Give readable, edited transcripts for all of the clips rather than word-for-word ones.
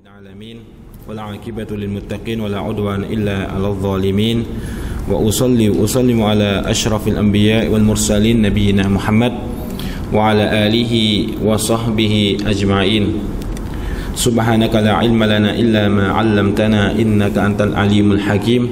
العالمين والعاقبة للمتقين ولا عدوان إلا على الظالمين وأصلي وأسلم على أشرف الأنبياء والمرسلين نبينا محمد وعلى آله وصحبه أجمعين سبحانك لا علم لنا إلا ما علمتنا إنك أنت العليم الحكيم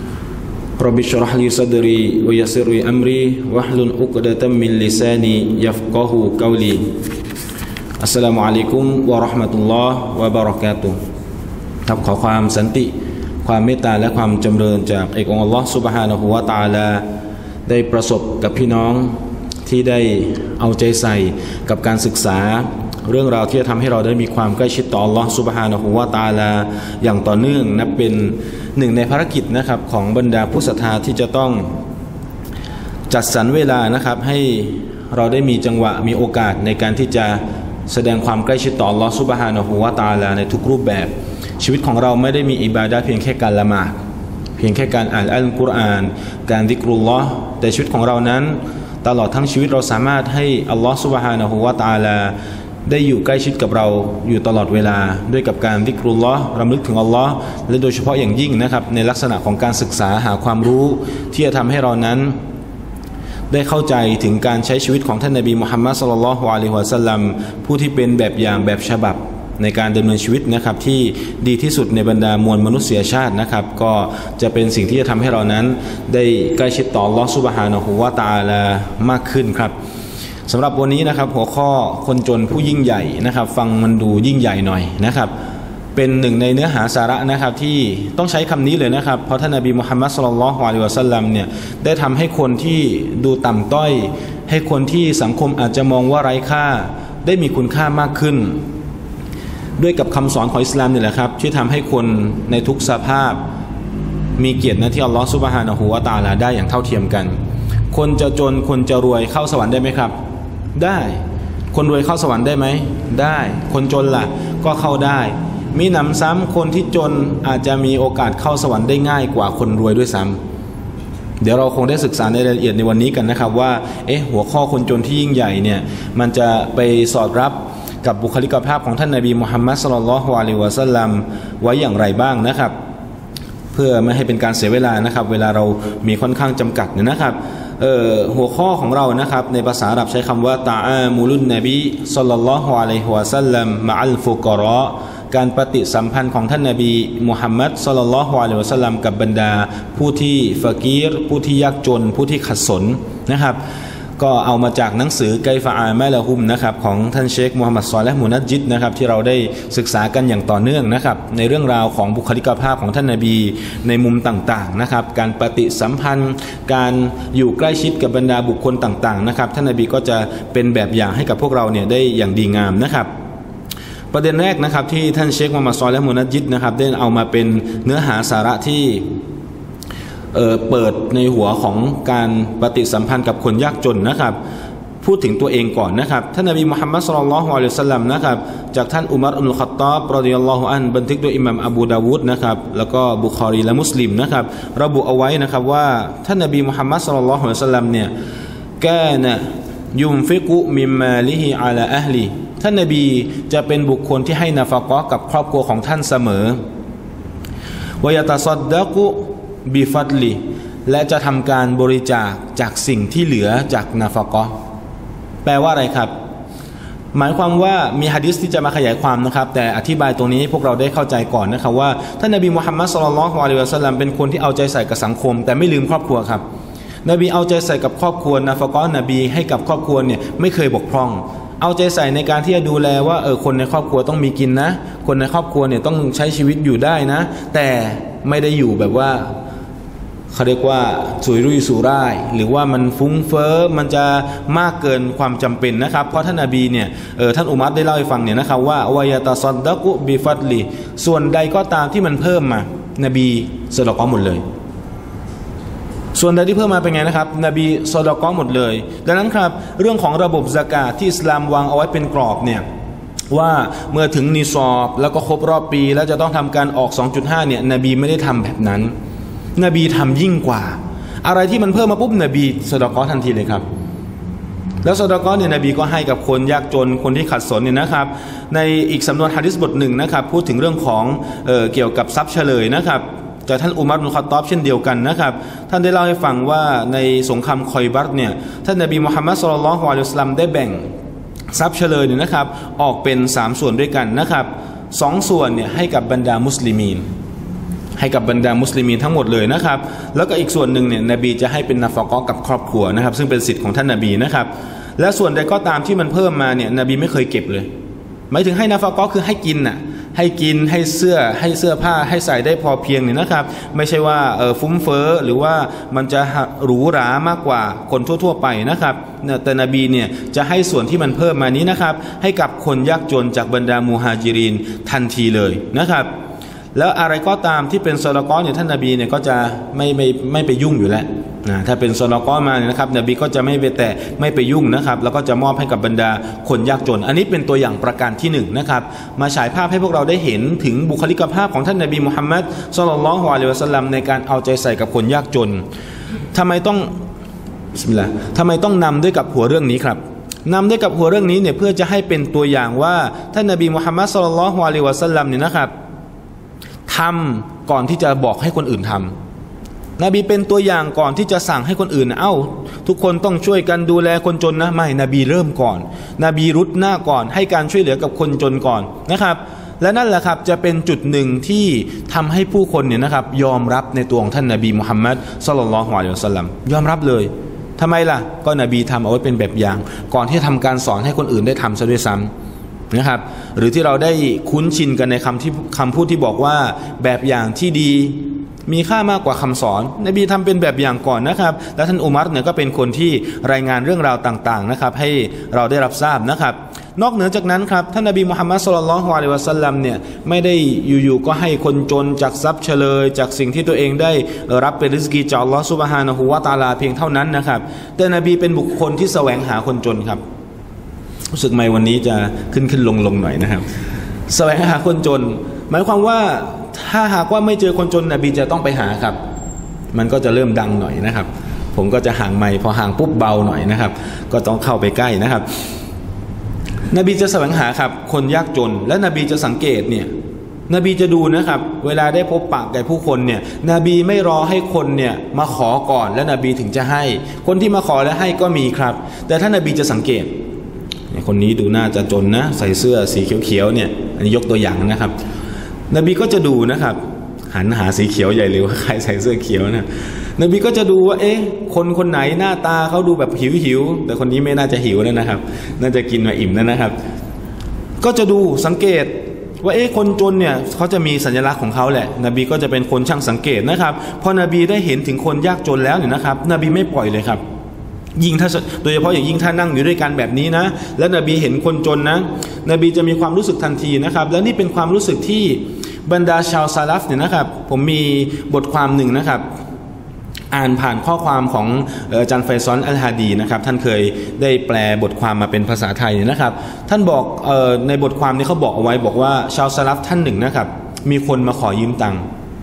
رب اشرح لي صدري ويسر لي أمري واحلل عقدة من لساني يفقه قوليอัสสลามุอะลัยกุมวะเราะห์มะตุลลอฮ์วะบะเราะกาตุฮ์ครับขอความสันติความเมตตาและความจำเริญจากเอกองค์อัลลอฮ์ซุบฮานะฮูวะตะอาลาได้ประสบกับพี่น้องที่ได้เอาใจใส่กับการศึกษาเรื่องราวที่จะทำให้เราได้มีความใกล้ชิดต่ออัลลอฮ์ซุบฮานะฮูวะตะอาลาอย่างต่อเนื่องนับเป็นหนึ่งในภารกิจนะครับของบรรดาผู้ศรัทธาที่จะต้องจัดสรรเวลานะครับให้เราได้มีจังหวะมีโอกาสในการที่จะแสดงความใกล้ชิดต่ออัลลอฮฺซุบฮานะฮูวะตะอาลาในทุกรูปแบบชีวิตของเราไม่ได้มีอิบาดะห์เพียงแค่การละหมาดเพียงแค่การอ่านอัลกุรอานการซิกรุลลอฮ์แต่ชีวิตของเรานั้นตลอดทั้งชีวิตเราสามารถให้อัลลอฮฺซุบฮานะฮูวะตะอาลาได้อยู่ใกล้ชิดกับเราอยู่ตลอดเวลาด้วยกับการซิกรุลลอฮ์รำลึกถึงอัลลอฮ์และโดยเฉพาะอย่างยิ่งนะครับในลักษณะของการศึกษาหาความรู้ที่จะทำให้เรานั้นได้เข้าใจถึงการใช้ชีวิตของท่านนบีมุฮัมมัดศ็อลลัลลอฮุอะลัยฮิวะซัลลัมผู้ที่เป็นแบบอย่างแบบฉบับในการดำเนินชีวิตนะครับที่ดีที่สุดในบรรดามวลมนุษยชาตินะครับก็จะเป็นสิ่งที่จะทำให้เรานั้นได้ใกล้ชิดต่ออัลเลาะห์ซุบฮานะฮูวะตะอาลามากขึ้นครับสำหรับวันนี้นะครับหัวข้อคนจนผู้ยิ่งใหญ่นะครับฟังมันดูยิ่งใหญ่หน่อยนะครับเป็นหนึ่งในเนื้อหาสาระนะครับที่ต้องใช้คำนี้เลยนะครับเพราะท่านนบีมุฮัมมัดศ็อลลัลลอฮุอะลัยฮิวะซัลลัมเนี่ยได้ทำให้คนที่ดูต่ำต้อยให้คนที่สังคมอาจจะมองว่าไร้ค่าได้มีคุณค่ามากขึ้นด้วยกับคำสอนของอิสลามนี่แหละครับที่ทำให้คนในทุกสภาพมีเกียรติหน้าที่อัลลอฮฺซุบฮานะฮูวะตะอาลาได้อย่างเท่าเทียมกันคนจะจนคนจะรวยเข้าสวรรค์ได้ไหมครับได้คนรวยเข้าสวรรค์ได้ไหมได้คนจนล่ะก็เข้าได้มีหนำซ้ำคนที่จนอาจจะมีโอกาสเข้าสวรรค์ได้ง่ายกว่าคนรวยด้วยซ้ำเดี๋ยวเราคงได้ศึกษาในรายละเอียดในวันนี้กันนะครับว่าหัวข้อคนจนที่ยิ่งใหญ่เนี่ยมันจะไปสอดรับกับบุคลิกภาพของท่านนบีมุฮัมมัดศ็อลลัลลอฮุอะลัยฮิวะซัลลัมไว้อย่างไรบ้างนะครับเพื่อไม่ให้เป็นการเสียเวลานะครับเวลาเรามีค่อนข้างจำกัดนะครับหัวข้อของเรานะครับในภาษาอาหรับใช้คำว่าตะอามุลุนนบีศ็อลลัลลอฮุอะลัยฮิวะซัลลัมมะอัลฟุกะเราะการปฏิสัมพันธ์ของท่านนบีมุฮัมมัดศ็อลลัลลอฮุอะลัยฮิวะซัลลัมกับบรรดาผู้ที่ฟะกีรผู้ที่ยากจนผู้ที่ขัดสนนะครับก็เอามาจากหนังสือไกฟะอามาละฮุมนะครับของท่านเชคมูฮัมหมัดศอลิห์มุนัจญิดนะครับที่เราได้ศึกษากันอย่างต่อเนื่องนะครับในเรื่องราวของบุคลิกภาพของท่านนบีในมุมต่างๆนะครับการปฏิสัมพันธ์การอยู่ใกล้ชิดกับบรรดาบุคคลต่างๆนะครับท่านนบีก็จะเป็นแบบอย่างให้กับพวกเราเนี่ยได้อย่างดีงามนะครับประเด็นแรกนะครับที่ท่านเชคมูฮัมหมัดศอลิห์มุนัจญิดนะครับได้เอามาเป็นเนื้อหาสาระที่เปิดในหัวของการปฏิสัมพันธ์กับคนยากจนนะครับพูดถึงตัวเองก่อนนะครับท่านนบีมุฮัมมัดศ็อลลัลลอฮุอะลัยฮิวะซัลลัมนะครับจากท่านอุมัรอิบนุลค็อฏฏอบรอฎิยัลลอฮุอันฮุบันทึกโดยอิหม่ามอบูดาวูดนะครับแล้วก็บุคอรีและมุสลิมนะครับระบุเอาไว้นะครับว่าท่านนบีมุฮัมมัดศ็อลลัลลอฮุอะลัยฮิวะซัลลัมเนี่ยกานะยุนฟิกุมิมมาลิฮิอะลาอะห์ลิท่านนบีจะเป็นบุคคลที่ให้นาฟะกะห์กับครอบครัวของท่านเสมอวะยะตะซัดดะกุบิฟัดลิและจะทำการบริจาคจากสิ่งที่เหลือจากนาฟะกะห์แปลว่าอะไรครับหมายความว่ามีหะดีษที่จะมาขยายความนะครับแต่อธิบายตรงนี้พวกเราได้เข้าใจก่อนนะครับว่าท่านนบีมุฮัมมัดศ็อลลัลลอฮุอะลัยฮิวะซัลลัมเป็นคนที่เอาใจใส่กับสังคมแต่ไม่ลืมครอบครัวครับนบีเอาใจใส่กับครอบครัวนาฟะกะห์นบีให้กับครอบครัวเนี่ยไม่เคยบกพร่องเอาใจใส่ในการที่จะดูแลว่าคนในครอบครัวต้องมีกินนะคนในครอบครัวเนี่ยต้องใช้ชีวิตอยู่ได้นะแต่ไม่ได้อยู่แบบว่าเขาเรียกว่าสุยรุ่ยสุร่ายหรือว่ามันฟุ้งเฟ้อมันจะมากเกินความจำเป็นนะครับเพราะท่านนบีเนี่ยท่านอุมัรได้เล่าให้ฟังเนี่ยนะครับว่าวะยะตะซัดดะกุบิฟัดลิส่วนใดก็ตามที่มันเพิ่มมานบีซะดะกอฮ์หมดเลยส่วนใดที่เพิ่มมาเป็นไงนะครับนบีซะดะกอฮ์หมดเลยดังนั้นครับเรื่องของระบบซะกาตที่อิสลามวางเอาไว้เป็นกรอบเนี่ยว่าเมื่อถึงนิศอบแล้วก็ครบรอบปีแล้วจะต้องทำการออก 2.5 เนี่ยนบีไม่ได้ทำแบบนั้นนบีทำยิ่งกว่าอะไรที่มันเพิ่มมาปุ๊บนบีซะดะกอฮ์ทันทีเลยครับแล้วซอดาเกาะเนี่ยนบีก็ให้กับคนยากจนคนที่ขัดสนเนี่ยนะครับในอีกสำนวนหะดีษบทหนึ่งนะครับพูดถึงเรื่องของเกี่ยวกับทรัพย์เฉลยนะครับจากท่านอุมัร บิน ค็อฏฏอบเช่นเดียวกันนะครับท่านได้เล่าให้ฟังว่าในสงครามคอยบัรเนี่ยท่านนบีมุฮัมมัดศ็อลลัลลอฮุอะลัยฮิวะซัลลัมได้แบ่งทรัพย์เฉลยเนี่ยนะครับออกเป็น3ส่วนด้วยกันนะครับ2ส่วนเนี่ยให้กับบรรดามุสลิมีนให้กับบรรดามุสลิมีนทั้งหมดเลยนะครับแล้วก็อีกส่วนหนึ่งเนี่ยนบีจะให้เป็นนาฟะกอฮ์กับครอบครัวนะครับซึ่งเป็นสิทธิ์ของท่านนบีนะครับและส่วนใดก็ตามที่มันเพิ่มมาเนี่ยนบีไม่เคยเก็บเลยหมายถึงให้นาฟะกอฮ์คือให้กินน่ะให้กินให้เสื้อผ้าให้ใส่ได้พอเพียงเนี่ยนะครับไม่ใช่ว่าฟุ้งเฟ้อหรือว่ามันจะหรูหรามากกว่าคนทั่วๆไปนะครับแต่นบีเนี่ยจะให้ส่วนที่มันเพิ่มมานี้นะครับให้กับคนยากจนจากบรรดามุฮาจิรินทันทีเลยนะครับแล้วอะไรก็ตามที่เป็นซอดาเกาะห์เนี่ยท่านนบีเนี่ยก็จะไม่ไปยุ่งอยู่แล้วนะถ้าเป็นซอดาเกาะห์มาเนี่ยนะครับนบีก็จะไม่ไปแตะไม่ไปยุ่งนะครับแล้วก็จะมอบให้กับบรรดาคนยากจนอันนี้เป็นตัวอย่างประการที่1นะครับมาฉายภาพให้พวกเราได้เห็นถึงบุคลิกภาพของท่านนบีมุฮัมมัดศ็อลลัลลอฮุอะลัยฮิวะซัลลัมในการเอาใจใส่กับคนยากจนทำไมต้องนำด้วยกับหัวเรื่องนี้ครับนำด้วยกับหัวเรื่องนี้เนี่ยเพื่อจะให้เป็นตัวอย่างว่าท่านนบีมุฮัมมัดศ็อลลัลลอฮุอะลัยฮิวะซัลลัมเนี่ยนะครับทำก่อนที่จะบอกให้คนอื่นทำนบีเป็นตัวอย่างก่อนที่จะสั่งให้คนอื่นทุกคนต้องช่วยกันดูแลคนจนนะไม่นบีเริ่มก่อนนบีรุดหน้าก่อนให้การช่วยเหลือกับคนจนก่อนนะครับและนั่นแหละครับจะเป็นจุดหนึ่งที่ทำให้ผู้คนเนี่ยนะครับยอมรับในตัวของท่านนบีมุฮัมมัดศ็อลลัลลอฮุอะลัยฮิวะซัลลัมยอมรับเลยทำไมล่ะก็นบีทำเอาไว้เป็นแบบอย่างก่อนที่ทำการสอนให้คนอื่นได้ทำซะด้วยซ้ำนะครับหรือที่เราได้คุ้นชินกันในคำพูดที่บอกว่าแบบอย่างที่ดีมีค่ามากกว่าคำสอนนบีทำเป็นแบบอย่างก่อนนะครับและท่านอุมัรเนี่ยก็เป็นคนที่รายงานเรื่องราวต่างๆนะครับให้เราได้รับทราบนะครับนอกเหนือจากนั้นครับท่านนบีมุฮัมมัดศ็อลลัลลอฮุอะลัยฮิวะซัลลัมเนี่ยไม่ได้อยู่ๆก็ให้คนจนจากทรัพย์เฉลยจากสิ่งที่ตัวเองได้รับเป็นริสกีจากอัลลอฮฺซุบฮานะฮูวะตะอาลาเพียงเท่านั้นนะครับแต่นบีเป็นบุคคลที่แสวงหาคนจนครับรู้สึกไหมวันนี้จะขึ้นลงหน่อยนะครับแสวงหาคนจนหมายความว่าถ้าหากว่าไม่เจอคนจนนบีจะต้องไปหาครับมันก็จะเริ่มดังหน่อยนะครับผมก็จะห่างไมค์พอห่างปุ๊บเบาหน่อยนะครับก็ต้องเข้าไปใกล้นะครับนบีจะแสวงหาครับคนยากจนและนบีจะสังเกตเนี่ยนบีจะดูนะครับเวลาได้พบปะกับผู้คนเนี่ยนบีไม่รอให้คนเนี่ยมาขอก่อนแล้วนบีถึงจะให้คนที่มาขอและให้ก็มีครับแต่ถ้านบีจะสังเกตคนนี้ดูน่าจะจนนะใส่เสื้อสีเขียวๆเนี่ยอันนี้ยกตัวอย่างนะครับนบีก็จะดูนะครับหันหาสีเขียวใหญ่เลยว่าใครใส่เสื้อเขียวนะนบีก็จะดูว่าคนไหนหน้าตาเขาดูแบบหิวแต่คนนี้ไม่น่าจะหิวนะครับน่าจะกินมาอิ่มนะครับก็จะดูสังเกตว่าคนจนเนี่ยเขาจะมีสัญลักษณ์ของเขาแหละนบีก็จะเป็นคนช่างสังเกตนะครับพอนบีได้เห็นถึงคนยากจนแล้วเนี่ยนะครับนบีไม่ปล่อยเลยครับยิ่งถ้าโดยเฉพาะอย่างยิ่งถ้านั่งอยู่ด้วยกันแบบนี้นะแล้วนบีเห็นคนจนนะนบีจะมีความรู้สึกทันทีนะครับแล้วนี่เป็นความรู้สึกที่บรรดาชาวซาลัฟเนี่ยนะครับผมมีบทความหนึ่งนะครับอ่านผ่านข้อความของอาจารย์ไฟซอนอัลฮาดีนะครับท่านเคยได้แปลบทความมาเป็นภาษาไทยนะครับท่านบอกในบทความนี้เขาบอกเอาไว้บอกว่าชาวซาลัฟท่านหนึ่งนะครับมีคนมาขอยืมตังค์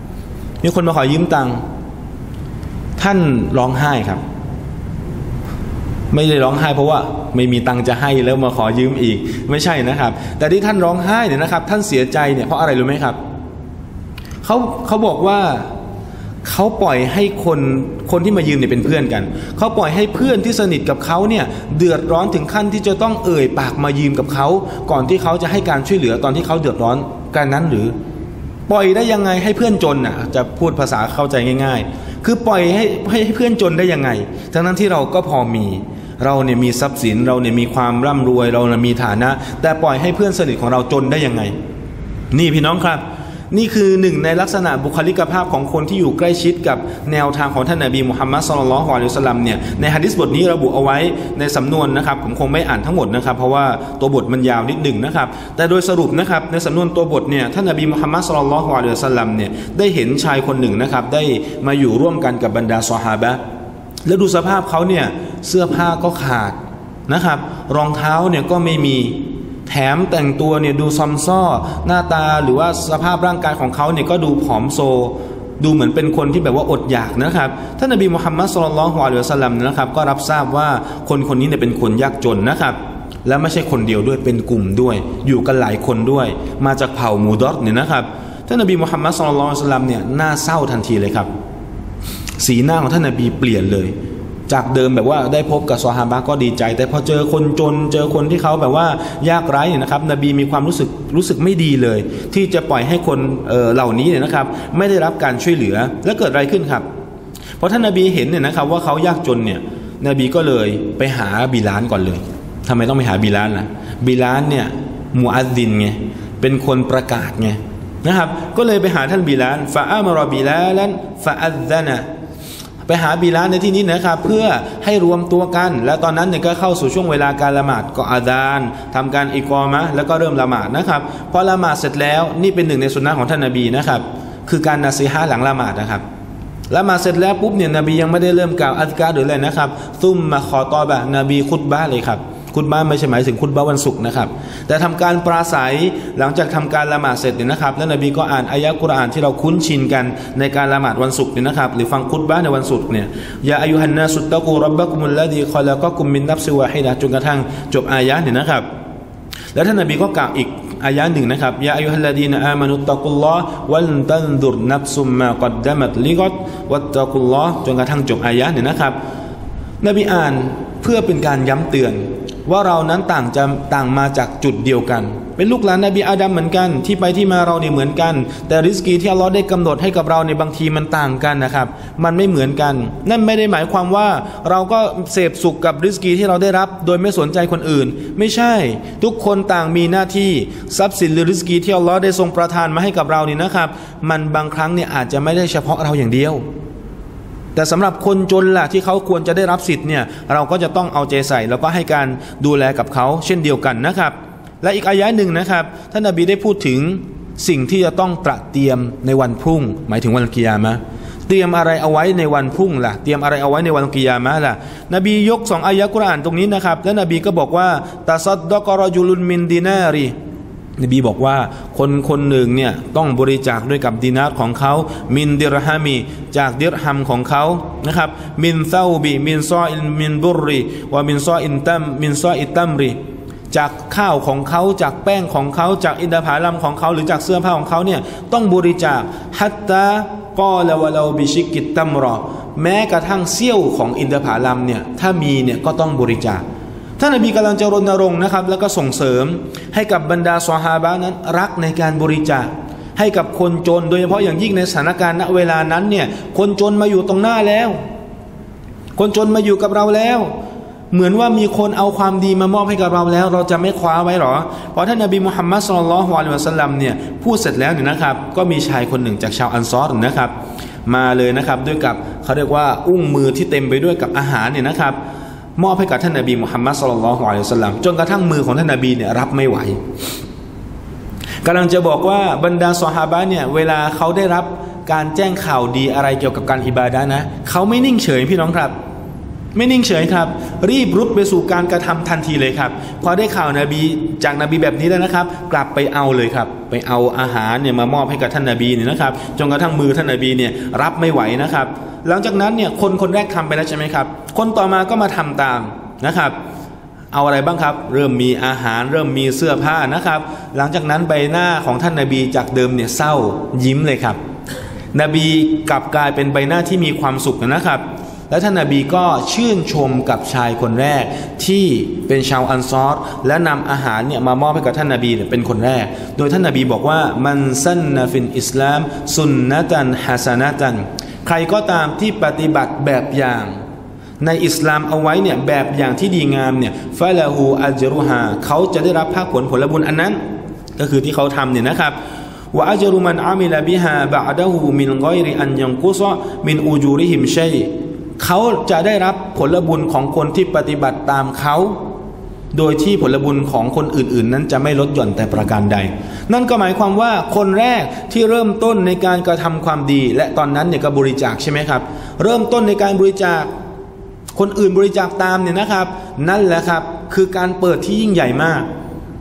ท่านร้องไห้ครับไม่ได้ร้องไห้เพราะว่าไม่มีตังค์จะให้แล้วมาขอยืมอีกไม่ใช่นะครับแต่ที่ท่านร้องไห้เนี่ยนะครับท่านเสียใจเนี่ยเพราะอะไรรู้ไหมครับเขาบอกว่าเขาปล่อยให้คนที่มายืมเนี่ยเป็นเพื่อนกันเขาปล่อยให้เพื่อนที่สนิทกับเขาเนี่ยเดือดร้อนถึงขั้นที่จะต้องเอ่ยปากมายืมกับเขาก่อนที่เขาจะให้การช่วยเหลือตอนที่เขาเดือดร้อนกันนั้นหรือปล่อยได้ยังไงให้เพื่อนจนจะพูดภาษาเข้าใจง่ายๆคือปล่อยให้เพื่อนจนได้ยังไงทั้งนั้นที่เราก็พอมีเราเนี่ยมีทรัพย์สินเราเนี่ยมีความร่ำรวยเราเนี่ยมีฐานะแต่ปล่อยให้เพื่อนสนิทของเราจนได้ยังไงนี่พี่น้องครับนี่คือหนึ่งในลักษณะบุคลิกภาพของคนที่อยู่ใกล้ชิดกับแนวทางของท่านนบีมุฮัมมัดศ็อลลัลลอฮุอะลัยฮิวะซัลลัมเนี่ยในหะดีษบทนี้ระบุเอาไว้ในสำนวนนะครับผมคงไม่อ่านทั้งหมดนะครับเพราะว่าตัวบทมันยาวนิดหนึ่งนะครับแต่โดยสรุปนะครับในสำนวนตัวบทเนี่ยท่านนบีมุฮัมมัดศ็อลลัลลอฮุอะลัยฮิวะซัลลัมเนี่ยได้เห็นชายคนหนึ่งนะครับได้มาอยู่ร่วมกันกับบรรดาซอฮาบะห์แล้วดูสภาพเขาเนี่ยเสื้อผ้าก็ขาดนะครับรองเท้าเนี่ยก็ไม่มีแถมแต่งตัวเนี่ยดูซอมซ่อหน้าตาหรือว่าสภาพร่างกายของเขาเนี่ยก็ดูผอมโซดูเหมือนเป็นคนที่แบบว่าอดอยากนะครับท่านนบีมุฮัมมัดศ็อลลัลลอฮุอะลัยฮิวะซัลลัมนะครับก็รับทราบว่าคนนี้เนี่ยเป็นคนยากจนนะครับและไม่ใช่คนเดียวด้วยเป็นกลุ่มด้วยอยู่กันหลายคนด้วยมาจากเผ่ามูดอรเนี่ยนะครับท่านนบีมุฮัมมัดศ็อลลัลลอฮุอะลัยฮิวะซัลลัมเนี่ยหน้าเศร้าทันทีเลยครับสีหน้าของท่านนบีเปลี่ยนเลยจากเดิมแบบว่าได้พบกับซอฮาบะห์ก็ดีใจแต่พอเจอคนจนเจอคนที่เขาแบบว่ายากไร้เนี่ยนะครับนบีมีความรู้สึกไม่ดีเลยที่จะปล่อยให้คนเหล่านี้เนี่ยนะครับไม่ได้รับการช่วยเหลือแล้วเกิดอะไรขึ้นครับพอท่านนบีเห็นเนี่ยนะครับว่าเขายากจนเนี่ยนบีก็เลยไปหาบิลาลก่อนเลยทำไมต้องไปหาบิลาลล่ะบิลาลเนี่ยมุอัซซินไงเป็นคนประกาศไงนะครับก็เลยไปหาท่านบิลาลฟะอามะรอบิลาลันฟะอัซซะนะไปหาบิลาลในที่นี้นะครับเพื่อให้รวมตัวกันแล้วตอนนั้นเนี่ยก็เข้าสู่ช่วงเวลาการละหมาดก็อาซานทำการอิกอมะห์แล้วก็เริ่มละหมาดนะครับพอละหมาดเสร็จแล้วนี่เป็นหนึ่งในสุนนะของท่านนบีนะครับคือการนาซีฮะห์หลังละหมาดนะครับละหมาดเสร็จแล้วปุ๊บเนี่ยนบียังไม่ได้เริ่มกล่าวอัซการ์หรืออะไรนะครับซุมมาขอตอบะนบีคุตบะห์เลยครับคุตบะห์ไม่ใช่หมายถึงคุตบะห์วันศุกร์นะครับแต่ทำการปราศัยหลังจากทำการละหมาดเสร็จเนี่ยนะครับแล้วนบีก็อ่านอายะห์กุรอานที่เราคุ้นชินกันในการละหมาดวันศุกร์เนี่ยนะครับหรือฟังคุตบะห์ในวันศุกร์เนี่ยยาอายุฮันนาสุตตะกูร็อบบะกุมุลลดีคอละกะกุมมินนัฟซิวะฮิดะห์จนกระทั่งจบอายะห์เนี่ยนะครับแล้วท่านนบีก็กล่าวอีกอายะห์หนึ่งนะครับยาอายุฮัลลดีนอามานุตตะกุลลอฮ์วัลตันซุรนัฟซุมมากัดดะมัตลิกัตวัตตะกุลลอฮ์จนกระทั่งจบอายะห์เนี่ยนะครับนบีอ่านเพื่อเป็นการย้ำเตือนว่าเรานั้นต่างมาจากจุดเดียวกันเป็นลูกหลานนบีอาดัมเหมือนกันที่ไปที่มาเราเนี่ยเหมือนกันแต่ริสกีที่อัลเลาะห์ได้กำหนดให้กับเราในบางทีมันต่างกันนะครับมันไม่เหมือนกันนั่นไม่ได้หมายความว่าเราก็เสพสุขกับริสกีที่เราได้รับโดยไม่สนใจคนอื่นไม่ใช่ทุกคนต่างมีหน้าที่ทรัพย์สินหรือริสกีที่อัลเลาะห์ได้ทรงประทานมาให้กับเรานี่นะครับมันบางครั้งเนี่ยอาจจะไม่ได้เฉพาะเราอย่างเดียวแต่สำหรับคนจนล่ะที่เขาควรจะได้รับสิทธิ์เนี่ยเราก็จะต้องเอาใจใส่แล้วก็ให้การดูแลกับเขาเช่นเดียวกันนะครับและอีกอายะหนึ่งนะครับท่านนบีได้พูดถึงสิ่งที่จะต้องตระเตรียมในวันพรุ่งหมายถึงวันกิยามะห์เตรียมอะไรเอาไว้ในวันพรุ่งล่ะเตรียมอะไรเอาไว้ในวันกิยามะห์ล่ะนบียก2อายะห์กุรอานตรงนี้นะครับและนบีก็บอกว่าตะซัดดะกะรอจุลุนมินดินารีนบีบอกว่าคนหนึ่งเนี่ยต้องบริจาคด้วยกับดินาร์ของเขามินดิรฮามีจากดิรฮัมของเขานะครับมินซาบีมินซออินมินบุรีวะมินซออินตัมมินซออิตัมรีจากข้าวของเขาจากแป้งของเขาจากอินทผลัมของเขาหรือจากเสื้อผ้าของเขาเนี่ยต้องบริจาคฮัตตากอลาวะลาบิชิกิตตัมรอแม้กระทั่งเสี้ยวของอินทผลัมเนี่ยถ้ามีเนี่ยก็ต้องบริจาคท่านนบีกำลังจะรณรงค์นะครับแล้วก็ส่งเสริมให้กับบรรดาซอฮาบะห์นั้นรักในการบริจาคให้กับคนจนโดยเฉพาะอย่างยิ่งในสถานการณ์ณเวลานั้นเนี่ยคนจนมาอยู่ตรงหน้าแล้วคนจนมาอยู่กับเราแล้วเหมือนว่ามีคนเอาความดีมามอบให้กับเราแล้วเราจะไม่คว้าไว้หรอเพราะท่านนบีมุฮัมมัดศ็อลลัลลอฮุอะลัยฮิวะซัลลัมเนี่ยพูดเสร็จแล้วเนี่ยนะครับก็มีชายคนหนึ่งจากชาวอันซอรนะครับมาเลยนะครับด้วยกับเขาเรียกว่าอุ้งมือที่เต็มไปด้วยกับอาหารเนี่ยนะครับมอบให้กับท่านนบีมุฮัมมัดศ็อลลัลลอฮุอะลัยฮิวะซัลลัมจนกระทั่งมือของท่านนบีเนี่ยรับไม่ไหวกำลังจะบอกว่าบรรดาซอฮาบะห์เนี่ยเวลาเขาได้รับการแจ้งข่าวดีอะไรเกี่ยวกับการอิบาดะห์นะเขาไม่นิ่งเฉยพี่น้องครับไม่นิ่งเฉยครับรีบรุดไปสู่การกระทำทันทีเลยครับพอได้ข่าวนบีจากนบีแบบนี้แล้วนะครับกลับไปเอาเลยครับไปเอาอาหารเนี่ยมามอบให้กับท่านนบีเนี่ยนะครับจนกระทั่งมือท่านนบีเนี่ยรับไม่ไหวนะครับหลังจากนั้นเนี่ยคนแรกทำไปแล้วใช่ไหมครับคนต่อมาก็มาทำตามนะครับเอาอะไรบ้างครับเริ่มมีอาหารเริ่มมีเสื้อผ้านะครับหลังจากนั้นใบหน้าของท่านนบีจากเดิมเนี่ยเศร้ายิ้มเลยครับนบีกลับกลายเป็นใบหน้าที่มีความสุขนะครับและท่านนบีก็ชื่นชมกับชายคนแรกที่เป็นชาวอันซอรและนำอาหารเนี่ยมามอบให้กับท่านนบีเป็นคนแรกโดยท่านนบีบอกว่ามันซันนะฟินอิสลามซุนนะตันฮะซะนะตันใครก็ตามที่ปฏิบัติแบบอย่างในอิสลามเอาไว้เนี่ยแบบอย่างที่ดีงามเนี่ยฟะลาฮูอัจรุฮาเขาจะได้รับภาคผลบุญอันนั้นก็คือที่เขาทำเนี่ยนะครับวะอัจรุมันอามิลบิฮาบะอ์ดะฮูมินฆอยริอันยันกุซะมินอูจูริฮิมชัยเขาจะได้รับผลบุญของคนที่ปฏิบัติตามเขาโดยที่ผลบุญของคนอื่นๆนั้นจะไม่ลดหย่อนแต่ประการใดนั่นก็หมายความว่าคนแรกที่เริ่มต้นในการกระทำความดีและตอนนั้นเนี่ยก็บริจาคใช่ไหมครับเริ่มต้นในการบริจาคคนอื่นบริจาคตามเนี่ยนะครับนั่นแหละครับคือการเปิดที่ยิ่งใหญ่มาก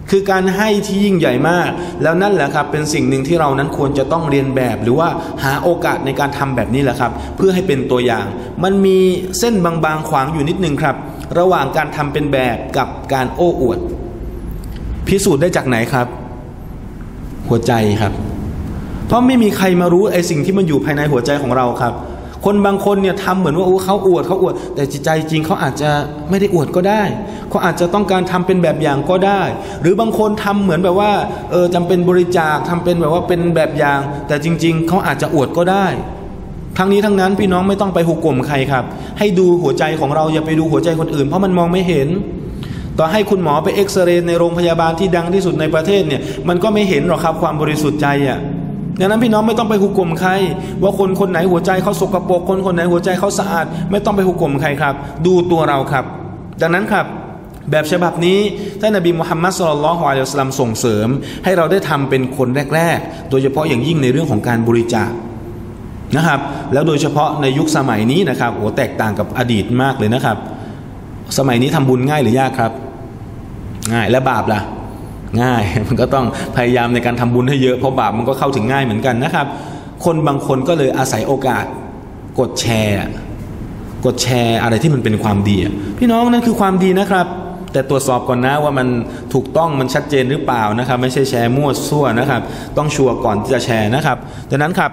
คือการให้ที่ยิ่งใหญ่มากแล้วนั่นแหละครับเป็นสิ่งหนึ่งที่เรานั้นควรจะต้องเรียนแบบหรือว่าหาโอกาสในการทำแบบนี้แหละครับเพื่อให้เป็นตัวอย่างมันมีเส้นบางๆขวางอยู่นิดนึงครับระหว่างการทำเป็นแบบกับการโอ้อวดพิสูจน์ได้จากไหนครับหัวใจครับเพราะไม่มีใครมารู้ไอ้สิ่งที่มันอยู่ภายในหัวใจของเราครับคนบางคนเนี่ยทำเหมือนว่าเขาอวดแต่จิตใจจริงเขาอาจจะไม่ได้อวดก็ได้เขาอาจจะต้องการทำเป็นแบบอย่างก็ได้หรือบางคนทำเหมือนแบบว่าจำเป็นบริจาคทำเป็นแบบว่าเป็นแบบอย่างแต่จริงๆเขาอาจจะอวดก็ได้ทั้งนี้ทั้งนั้นพี่น้องไม่ต้องไปหุกกลมใครครับให้ดูหัวใจของเราอย่าไปดูหัวใจคนอื่นเพราะมันมองไม่เห็นต่อให้คุณหมอไปเอ็กซเรย์ในโรงพยาบาลที่ดังที่สุดในประเทศเนี่ยมันก็ไม่เห็นหรอกครับความบริสุทธิ์ใจดังนั้นพี่น้องไม่ต้องไปหุกกลมใครว่าคนไหนหัวใจเขาสกปรกคนไหนหัวใจเขาสะอาดไม่ต้องไปหุกกลมใครครับดูตัวเราครับดังนั้นครับแบบฉบับนี้ท่านนบีมุฮัมมัดศ็อลลัลลอฮุอะลัยฮิวะซัลลัมส่งเสริมให้เราได้ทำเป็นคนแรกๆโดยเฉพาะอย่างยิ่งในเรื่องของการบริจาคนะครับแล้วโดยเฉพาะในยุคสมัยนี้นะครับโอ้แตกต่างกับอดีตมากเลยนะครับสมัยนี้ทำบุญง่ายหรือยากครับง่ายและบาปล่ะง่ายมันก็ต้องพยายามในการทำบุญให้เยอะเพราะบาปมันก็เข้าถึงง่ายเหมือนกันนะครับคนบางคนก็เลยอาศัยโอกาสกดแชร์อะไรที่มันเป็นความดีพี่น้องนั่นคือความดีนะครับแต่ตรวจสอบก่อนนะว่ามันถูกต้องมันชัดเจนหรือเปล่านะครับไม่ใช่แชร์มั่วซั่วนะครับต้องชัวร์ก่อนที่จะแชร์นะครับดังนั้นครับ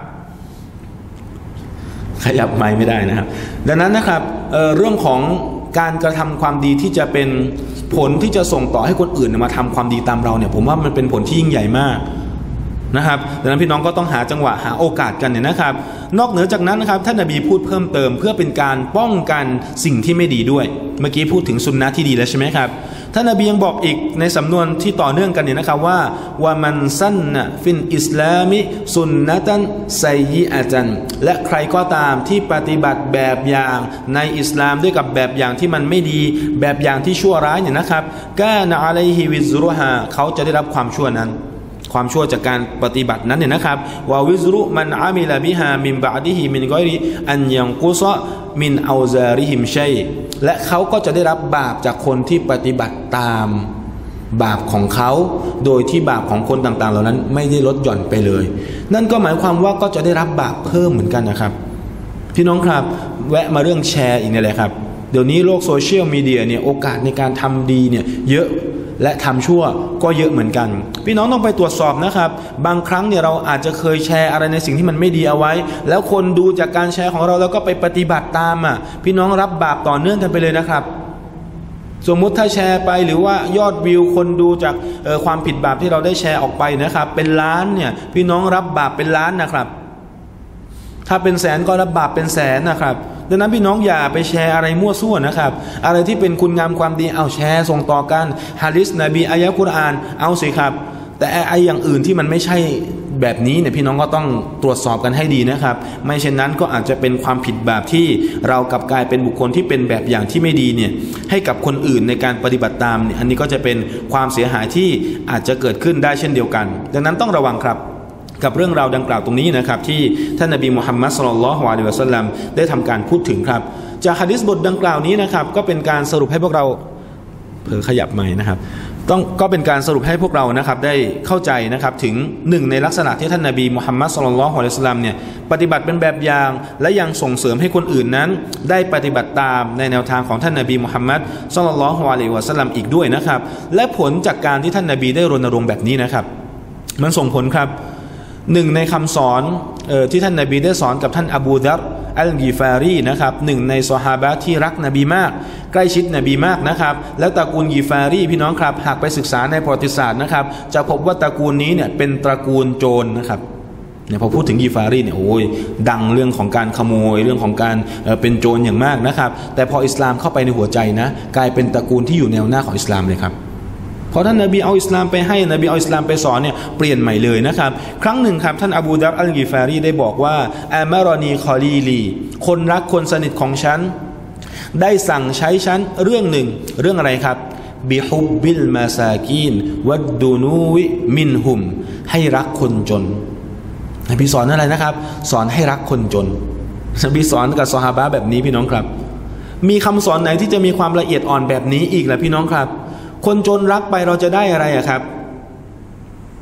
ขยับไมค์ไม่ได้นะครับดังนั้นนะครับเรื่องของการกระทำความดีที่จะเป็นผลที่จะส่งต่อให้คนอื่นมาทำความดีตามเราเนี่ยผมว่ามันเป็นผลที่ยิ่งใหญ่มากนะครับดังนั้นพี่น้องก็ต้องหาจังหวะหาโอกาสกันเนี่ยนะครับนอกเหนือจากนั้นนะครับท่านนบีพูดเพิ่มเติมเพื่อเป็นการป้องกันสิ่งที่ไม่ดีด้วยเมื่อกี้พูดถึงสุนนะที่ดีแล้วใช่ไหมครับท่านนบียังบอกอีกในสำนวนที่ต่อเนื่องกันเนี่ยนะครับว่ามันสั้นนะฟินอิสลามิสุนนะตันไซยิอะตันและใครก็ตามที่ปฏิบัติแบบอย่างในอิสลามด้วยกับแบบอย่างที่มันไม่ดีแบบอย่างที่ชั่วร้ายเนี่ยนะครับกานะอะลัยฮิวิซรุฮาเขาจะได้รับความชั่วนั้นความชั่วจากการปฏิบัตินั้นเนี่ยนะครับวาวิซรุมันอามิลบิฮามินบะอดิฮิมินกอยริอันยังกุซะมินเอาซาริฮิมชัยและเขาก็จะได้รับบาปจากคนที่ปฏิบัติตามบาปของเขาโดยที่บาปของคนต่างๆเหล่านั้นไม่ได้ลดหย่อนไปเลยนั่นก็หมายความว่าก็จะได้รับบาปเพิ่มเหมือนกันนะครับพี่น้องครับแวะมาเรื่องแชร์อีกนี่แหละครับเดี๋ยวนี้โลกโซเชียลมีเดียเนี่ยโอกาสในการทำดีเนี่ยเยอะและทำชั่วก็เยอะเหมือนกันพี่น้องต้องไปตรวจสอบนะครับบางครั้งเนี่ยเราอาจจะเคยแชร์อะไรในสิ่งที่มันไม่ดีเอาไว้แล้วคนดูจากการแชร์ของเราแล้วก็ไปปฏิบัติตามพี่น้องรับบาปต่อเนื่องกันไปเลยนะครับสมมุติถ้าแชร์ไปหรือว่ายอดวิวคนดูจากความผิดบาปที่เราได้แชร์ออกไปนะครับเป็นล้านเนี่ยพี่น้องรับบาปเป็นล้านนะครับถ้าเป็นแสนก็รับบาปเป็นแสนนะครับดังนั้นพี่น้องอย่าไปแชร์อะไรมั่วซั่วนะครับอะไรที่เป็นคุณงามความดีเอาแชร์ส่งต่อกันหะดีษนบีอายะกุรอานเอาสิครับแต่ไอ้อย่างอื่นที่มันไม่ใช่แบบนี้เนี่ยพี่น้องก็ต้องตรวจสอบกันให้ดีนะครับไม่เช่นนั้นก็อาจจะเป็นความผิดบาปที่เรากลับกลายเป็นบุคคลที่เป็นแบบอย่างที่ไม่ดีเนี่ยให้กับคนอื่นในการปฏิบัติตามเนี่ยอันนี้ก็จะเป็นความเสียหายที่อาจจะเกิดขึ้นได้เช่นเดียวกันดังนั้นต้องระวังครับกับเรื่องราวดังกล่าวตรงนี้นะครับที่ท่านนบีมุฮัมมัดศ็อลลัลลอฮุอะลัยฮิวะซัลลัมได้ทำการพูดถึงครับจากหะดีษบทดังกล่าวนี้นะครับก็เป็นการสรุปให้พวกเราขยับใหม่นะครับก็เป็นการสรุปให้พวกเรานะครับได้เข้าใจนะครับถึงหนึ่งในลักษณะที่ท่านนบีมุฮัมมัดศ็อลลัลลอฮุอะลัยฮิวะซัลลัมเนี่ยปฏิบัติเป็นแบบอย่างและยังส่งเสริมให้คนอื่นนั้นได้ปฏิบัติตามในแนวทางของท่านนบีมุฮัมมัดศ็อลลัลลอฮุอะลัยฮิวะซัลลัมอีกด้วยนะครับและผลจากการที่ท่านนบีได้รณรงค์แบบนี้นะครับมันส่งผลครับหนึ่งในคำสอนที่ท่านนบีได้สอนกับท่านอบูดัรอัลกีฟารีนะครับหนึ่งในซอฮาบะห์ที่รักนบีมากใกล้ชิดนบีมากนะครับแล้วตระกูลกีฟารีพี่น้องครับหากไปศึกษาในประวัติศาสตร์นะครับจะพบว่าตระกูลนี้เนี่ยเป็นตระกูลโจรนะครับเนี่ยพอพูดถึงกีฟารีเนี่ยโอ้ยดังเรื่องของการขโมยเรื่องของการเป็นโจรอย่างมากนะครับแต่พออิสลามเข้าไปในหัวใจนะกลายเป็นตระกูลที่อยู่แนวหน้าของอิสลามเลยครับพอท่านนบีเอาอิสลามไปให้นบีเอาอิสลามไปสอนเนี่ยเปลี่ยนใหม่เลยนะครับครั้งหนึ่งครับท่านอบูดัรอัลกิฟารีได้บอกว่าอามารอนีคอลีลีคนรักคนสนิทของฉันได้สั่งใช้ฉันเรื่องหนึ่งเรื่องอะไรครับบิฮุบบิลมาซากีนวัดดูนูวิมินหุมให้รักคนจนนบีสอนอะไรนะครับสอนให้รักคนจนนบีสอนกับซอฮาบะห์แบบนี้พี่น้องครับมีคำสอนไหนที่จะมีความละเอียดอ่อนแบบนี้อีกล่ะพี่น้องครับคนจนรักไปเราจะได้อะไรครับ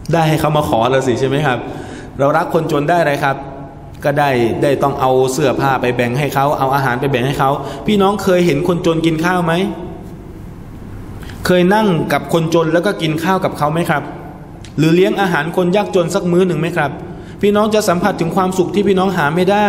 ได้ให้เขามาขอแล้วสิใช่ไหมครับเรารักคนจนได้อะไรครับก็ได้ต้องเอาเสื้อผ้าไปแบ่งให้เขาเอาอาหารไปแบ่งให้เขาพี่น้องเคยเห็นคนจนกินข้าวไหมเคยนั่งกับคนจนแล้วก็กินข้าวกับเขาไหมครับหรือเลี้ยงอาหารคนยากจนสักมื้อหนึ่งไหมครับพี่น้องจะสัมผัสถึงความสุขที่พี่น้องหาไม่ได้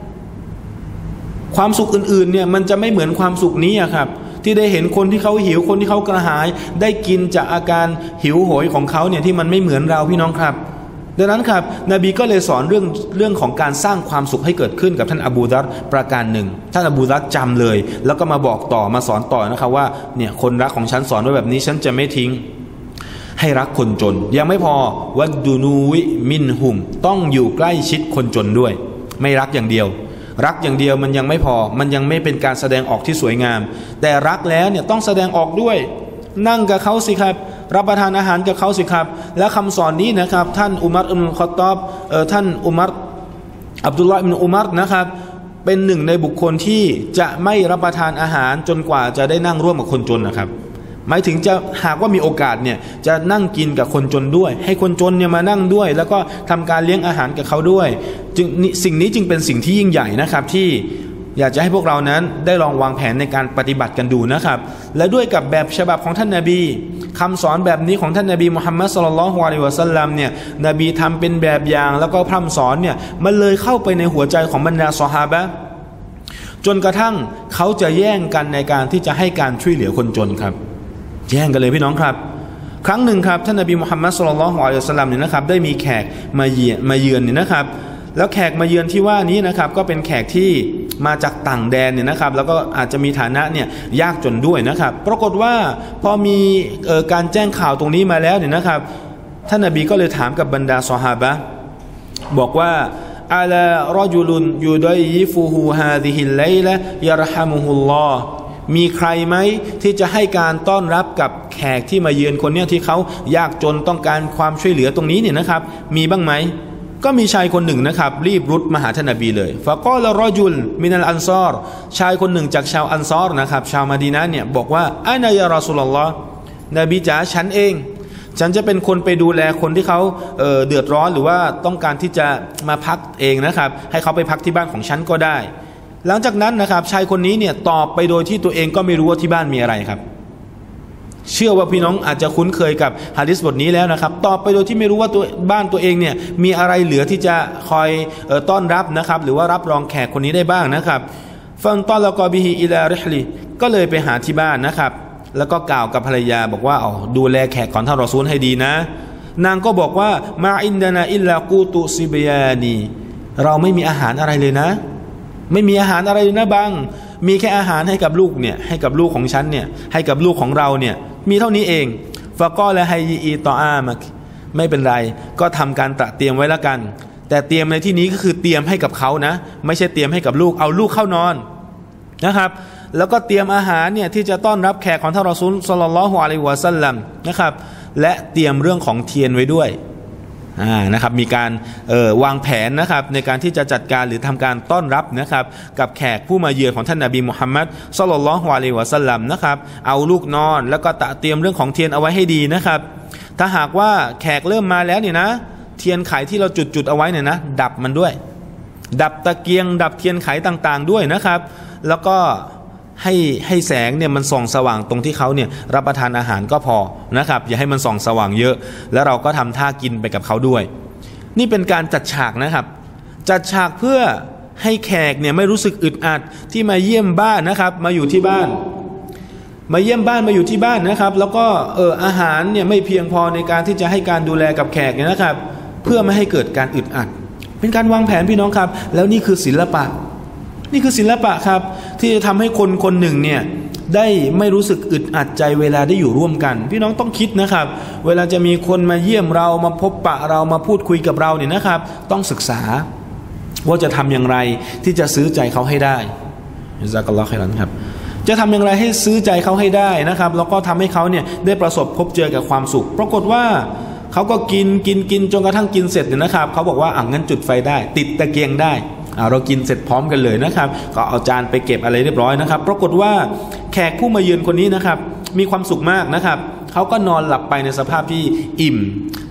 ความสุขอื่นๆเนี่ยมันจะไม่เหมือนความสุขนี้ครับที่ได้เห็นคนที่เขาหิวคนที่เขากระหายได้กินจากอาการหิวโหยของเขาเนี่ยที่มันไม่เหมือนเราพี่น้องครับดังนั้นครับนบีก็เลยสอนเรื่องของการสร้างความสุขให้เกิดขึ้นกับท่านอบูดัรประการหนึ่งท่านอบูดัรจำเลยแล้วก็มาบอกต่อมาสอนต่อนะครับว่าเนี่ยคนรักของฉันสอนไว้แบบนี้ฉันจะไม่ทิ้งให้รักคนจนยังไม่พอวัดดูนูวิมินหุมต้องอยู่ใกล้ชิดคนจนด้วยไม่รักอย่างเดียวรักอย่างเดียวมันยังไม่พอมันยังไม่เป็นการแสดงออกที่สวยงามแต่รักแล้วเนี่ยต้องแสดงออกด้วยนั่งกับเขาสิครับรับประทานอาหารกับเขาสิครับและคำสอนนี้นะครับท่านอุมัรอิบนุลค็อฏฏอบท่านอุมัรอับดุลลอฮ์อิบนุอุมัรนะครับเป็นหนึ่งในบุคคลที่จะไม่รับประทานอาหารจนกว่าจะได้นั่งร่วมกับคนจนนะครับหมายถึงจะหากว่ามีโอกาสเนี่ยจะนั่งกินกับคนจนด้วยให้คนจนเนี่ยมานั่งด้วยแล้วก็ทำการเลี้ยงอาหารกับเขาด้วยจึงสิ่งนี้จึงเป็นสิ่งที่ยิ่งใหญ่นะครับที่อยากจะให้พวกเรานั้นได้ลองวางแผนในการปฏิบัติกันดูนะครับและด้วยกับแบบฉบับของท่านนบีคำสอนแบบนี้ของท่านนบีมุฮัมมัดศ็อลลัลลอฮุอะลัยฮิวะซัลลัมเนี่ยนบีทำเป็นแบบอย่างแล้วก็พร่ำสอนเนี่ยมันเลยเข้าไปในหัวใจของบรรดาซอฮาบะห์จนกระทั่งเขาจะแย่งกันในการที่จะให้การช่วยเหลือคนจนครับแย่งกันเลยพี่น้องครับครั้งหนึ่งครับท่านนบีมุฮัมมัดศ็อลลัลลอฮุอะลัยฮิวะซัลลัมเนี่ยนะครับได้มีแขกมาเยือนเนี่ยนะครับแล้วแขกมาเยือนที่ว่านี้นะครับก็เป็นแขกที่มาจากต่างแดนเนี่ยนะครับแล้วก็อาจจะมีฐานะเนี่ยยากจนด้วยนะครับปรากฏว่าพอมีการแจ้งข่าวตรงนี้มาแล้วเนี่ยนะครับท่านนบีก็เลยถามกับบรรดาซอฮาบะห์บอกว่าอะลารอจุลุนยูดัยยิฟูฮูฮาซิฮิลไลละยะรฮะมุฮุลลอฮ์มีใครไหมที่จะให้การต้อนรับกับแขกที่มาเยือนคนเนี้ยที่เขายากจนต้องการความช่วยเหลือตรงนี้เนี่ยนะครับมีบ้างไหมก็มีชายคนหนึ่งนะครับรีบรุดมาหาท่านนบีเลยฟะกอลรอจุลมินัลอันซอรชายคนหนึ่งจากชาวอันซอรนะครับชาวมะดีนะห์เนี่ยบอกว่าอะนายารอซูลุลลอฮ์นบีจ๋าฉันเองฉันจะเป็นคนไปดูแลคนที่เขาเดือดร้อนหรือว่าต้องการที่จะมาพักเองนะครับให้เขาไปพักที่บ้านของฉันก็ได้หลังจากนั้นนะครับชายคนนี้เนี่ยตอบไปโดยที่ตัวเองก็ไม่รู้ว่าที่บ้านมีอะไรครับเชื่อว่าพี่น้องอาจจะคุ้นเคยกับหะดีษบทนี้แล้วนะครับตอบไปโดยที่ไม่รู้ว่าตัวบ้านตัวเองเนี่ยมีอะไรเหลือที่จะคอยต้อนรับนะครับหรือว่ารับรองแขกคนนี้ได้บ้างนะครับฟังตอนละกอบิฮิอิลาริฮลีก็เลยไปหาที่บ้านนะครับแล้วก็กล่าวกับภรรยาบอกว่าดูแลแขกของท่านรอซูลให้ดีนะนางก็บอกว่ามาอินดานาอิลลากูตุซิบยานีเราไม่มีอาหารอะไรเลยนะไม่มีอาหารอะไรเลยนะบังมีแค่อาหารให้กับลูกเนี่ยให้กับลูกของฉันเนี่ยให้กับลูกของเราเนี่ยมีเท่านี้เองฟะกอละไฮยีตออามักไม่เป็นไรก็ทำการตระเตรียมไว้แล้วกันแต่เตรียมในที่นี้ก็คือเตรียมให้กับเขานะไม่ใช่เตรียมให้กับลูกเอาลูกเข้านอนนะครับแล้วก็เตรียมอาหารเนี่ยที่จะต้อนรับแขกของท่านรอซูลศ็อลลัลลอฮุอะลัยฮิวะซัลลัมนะครับและเตรียมเรื่องของเทียนไว้ด้วยนะครับมีการวางแผนนะครับในการที่จะจัดการหรือทำการต้อนรับนะครับกับแขกผู้มาเยือนของท่านนบีมุฮัมมัดศ็อลลัลลอฮุอะลัยฮิวะซัลลัมนะครับเอาลูกนอนแล้วก็เตรียมเรื่องของเทียนเอาไว้ให้ดีนะครับถ้าหากว่าแขกเริ่มมาแล้วเนี่ยนะเทียนไขที่เราจุดเอาไว้เนี่ยนะดับมันด้วยดับตะเกียงดับเทียนไขต่างๆด้วยนะครับแล้วก็ให้แสงเนี่ยมันส่องสว่างตรงที่เขาเนี่ยรับประทานอาหารก็พอนะครับอย่าให้มันส่องสว่างเยอะแล้วเราก็ทำท่ากินไปกับเขาด้วยนี่เป็นการจัดฉากนะครับจัดฉากเพื่อให้แขกเนี่ยไม่รู้สึกอึดอัดที่มาเยี่ยมบ้านนะครับมาอยู่ที่บ้านมาเยี่ยมบ้านมาอยู่ที่บ้านนะครับแล้วก็อาหารเนี่ยไม่เพียงพอในการที่จะให้การดูแลกับแขกเนี่ยนะครับเพื่อไม่ให้เกิดการอึดอัดเป็นการวางแผนพี่น้องครับแล้วนี่คือศิลปะนี่คือศิลปะครับที่จะทำให้คนคนหนึ่งเนี่ยได้ไม่รู้สึกอึดอัดใจเวลาได้อยู่ร่วมกันพี่น้องต้องคิดนะครับเวลาจะมีคนมาเยี่ยมเรามาพบปะเรามาพูดคุยกับเราเนี่ยนะครับต้องศึกษาว่าจะทำอย่างไรที่จะซื้อใจเขาให้ได้ญะซากัลลอฮุค็อยรันครับจะทำอย่างไรให้ซื้อใจเขาให้ได้นะครับแล้วก็ทำให้เขาเนี่ยได้ประสบพบเจอกับความสุขปรากฏว่าเขาก็กินจนกระทั่งกินเสร็จเนี่ยนะครับเขาบอกว่างั้นจุดไฟได้ติดตะเกียงได้เรากินเสร็จพร้อมกันเลยนะครับก็เอาจานไปเก็บอะไรเรียบร้อยนะครับปรากฏว่าแขกผู้มาเยือนคนนี้นะครับมีความสุขมากนะครับเขาก็นอนหลับไปในสภาพที่อิ่ม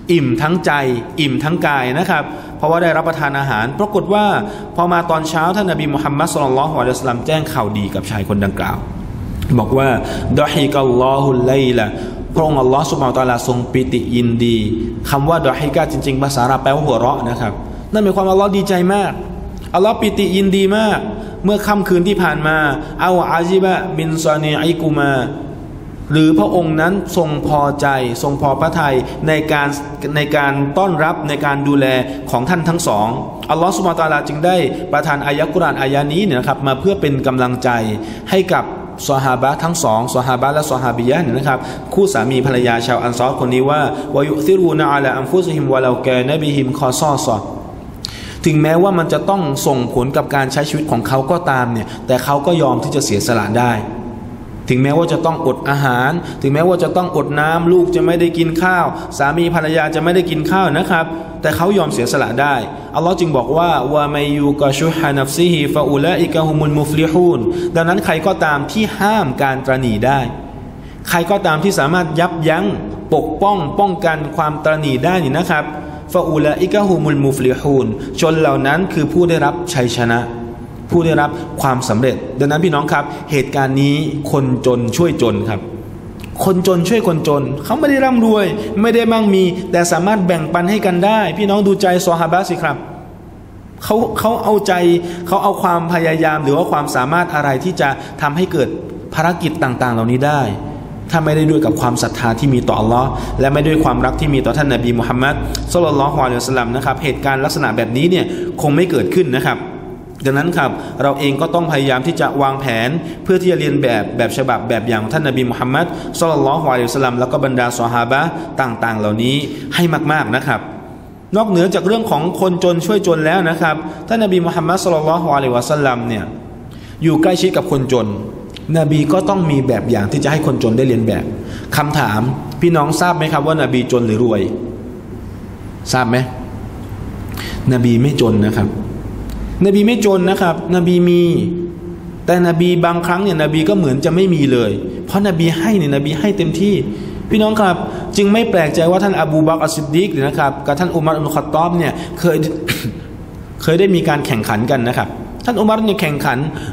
อิ่มทั้งใจอิ่มทั้งกายนะครับเพราะว่าได้รับประทานอาหารปรากฏว่าพอมาตอนเช้าท่านนบีมุฮัมมัดศ็อลลัลลอฮุอะลัยฮิวะซัลลัมแจ้งข่าวดีกับชายคนดังกล่าวบอกว่าดอฮิกัลลอฮุลไลละพระองค์อัลลอฮฺซุบฮานะฮูวะตะอาลาทรงปิติยินดีคำว่าดอฮิกะจริงๆภาษาอาหรับแปลว่าหัวเราะนะครับนั่นหมายความว่าอัลลอฮฺดีใจมากอัลลอฮฺปิติยินดีมากเมื่อค่ำคืนที่ผ่านมาเอาอาจิบะมินซานีอิกุมาหรือพระองค์นั้นทรงพอใจทรงพอพระทัยในการต้อนรับในการดูแลของท่านทั้งสองอัลลอฮฺซุบฮานะฮูวะตะอาลาจึงได้ประทานอายะกุรอานอายะนี้เนี่ยนะครับมาเพื่อเป็นกำลังใจให้กับซอฮาบะทั้งสองซอฮาบะและซอฮาบิยะห์นะครับคู่สามีภรรยาชาวอันซอรคนนี้ว่าวะยุซิรูนะอะลาอันฟุซิฮิมวะลากานะบิฮิมคอซอซอถึงแม้ว่ามันจะต้องส่งผลกับการใช้ชีวิตของเขาก็ตามเนี่ยแต่เขาก็ยอมที่จะเสียสละได้ถึงแม้ว่าจะต้องอดอาหารถึงแม้ว่าจะต้องอดน้ำลูกจะไม่ได้กินข้าวสามีภรรยาจะไม่ได้กินข้าวนะครับแต่เขายอมเสียสละได้อัลลอฮ์จึงบอกว่าวะมัยยูกะชุฮะนัฟซิฮิฟะอูลาอิกะฮุมุลมุฟลิฮูนดังนั้นใครก็ตามที่ห้ามการตระหนี่ได้ใครก็ตามที่สามารถยับยั้งปกป้องกันความตระหนี่ได้นี่นะครับฟะอูลาอิกะฮุมุลมุฟลิฮูนชนเหล่านั้นคือผู้ได้รับชัยชนะผู้ได้รับความสำเร็จดังนั้นพี่น้องครับเหตุการณ์นี้คนจนช่วยจนครับคนจนช่วยคนจนเขาไม่ได้ร่ำรวยไม่ได้มั่งมีแต่สามารถแบ่งปันให้กันได้พี่น้องดูใจซอฮาบะห์สิครับเขาเอาใจเขาเอาความพยายามหรือว่าความสามารถอะไรที่จะทำให้เกิดภารกิจต่างๆเหล่านี้ได้ถ้าไม่ได้ด้วยกับความศรัทธาที่มีต่ออัลลอฮ์และไม่ด้วยความรักที่มีต่อท่านนบีมุฮัมมัดศ็อลลัลลอฮุอะลัยฮิวะซัลลัมนะครับเหตุการณ์ลักษณะแบบนี้เนี่ยคงไม่เกิดขึ้นนะครับดังนั้นครับเราเองก็ต้องพยายามที่จะวางแผนเพื่อที่จะเรียนแบบฉบับแบบอย่างท่านนบีมุฮัมมัดศ็อลลัลลอฮุอะลัยฮิวะซัลลัมแล้วก็บรรดาซอฮาบะห์ต่างๆเหล่านี้ให้มากๆนะครับนอกเหนือจากเรื่องของคนจนช่วยจนแล้วนะครับท่านนบีมุฮัมมัดศ็อลลัลลอฮุอะลัยฮิวะซัลลัมเนี่ยอยู่ใกล้ชิดกับคนจนนบีก็ต้องมีแบบอย่างที่จะให้คนจนได้เรียนแบบคำถามพี่น้องทราบไหมครับว่านบีจนหรือรวยทราบไหมนบีไม่จนนะครับนบีไม่จนนะครับนบีมีแต่นบีบางครั้งเนี่ยนบีก็เหมือนจะไม่มีเลยเพราะนบีให้เนี่ยนบีให้เต็มที่พี่น้องครับจึงไม่แปลกใจว่าท่านอบูบักรอัสซิดดีกนะครับกับท่านอุมัรอิบนุค็อฏฏอบเนี่ยเคยได้มีการแข่งขันกันนะครับท่านอุมัรเนี่ยแข่งขัน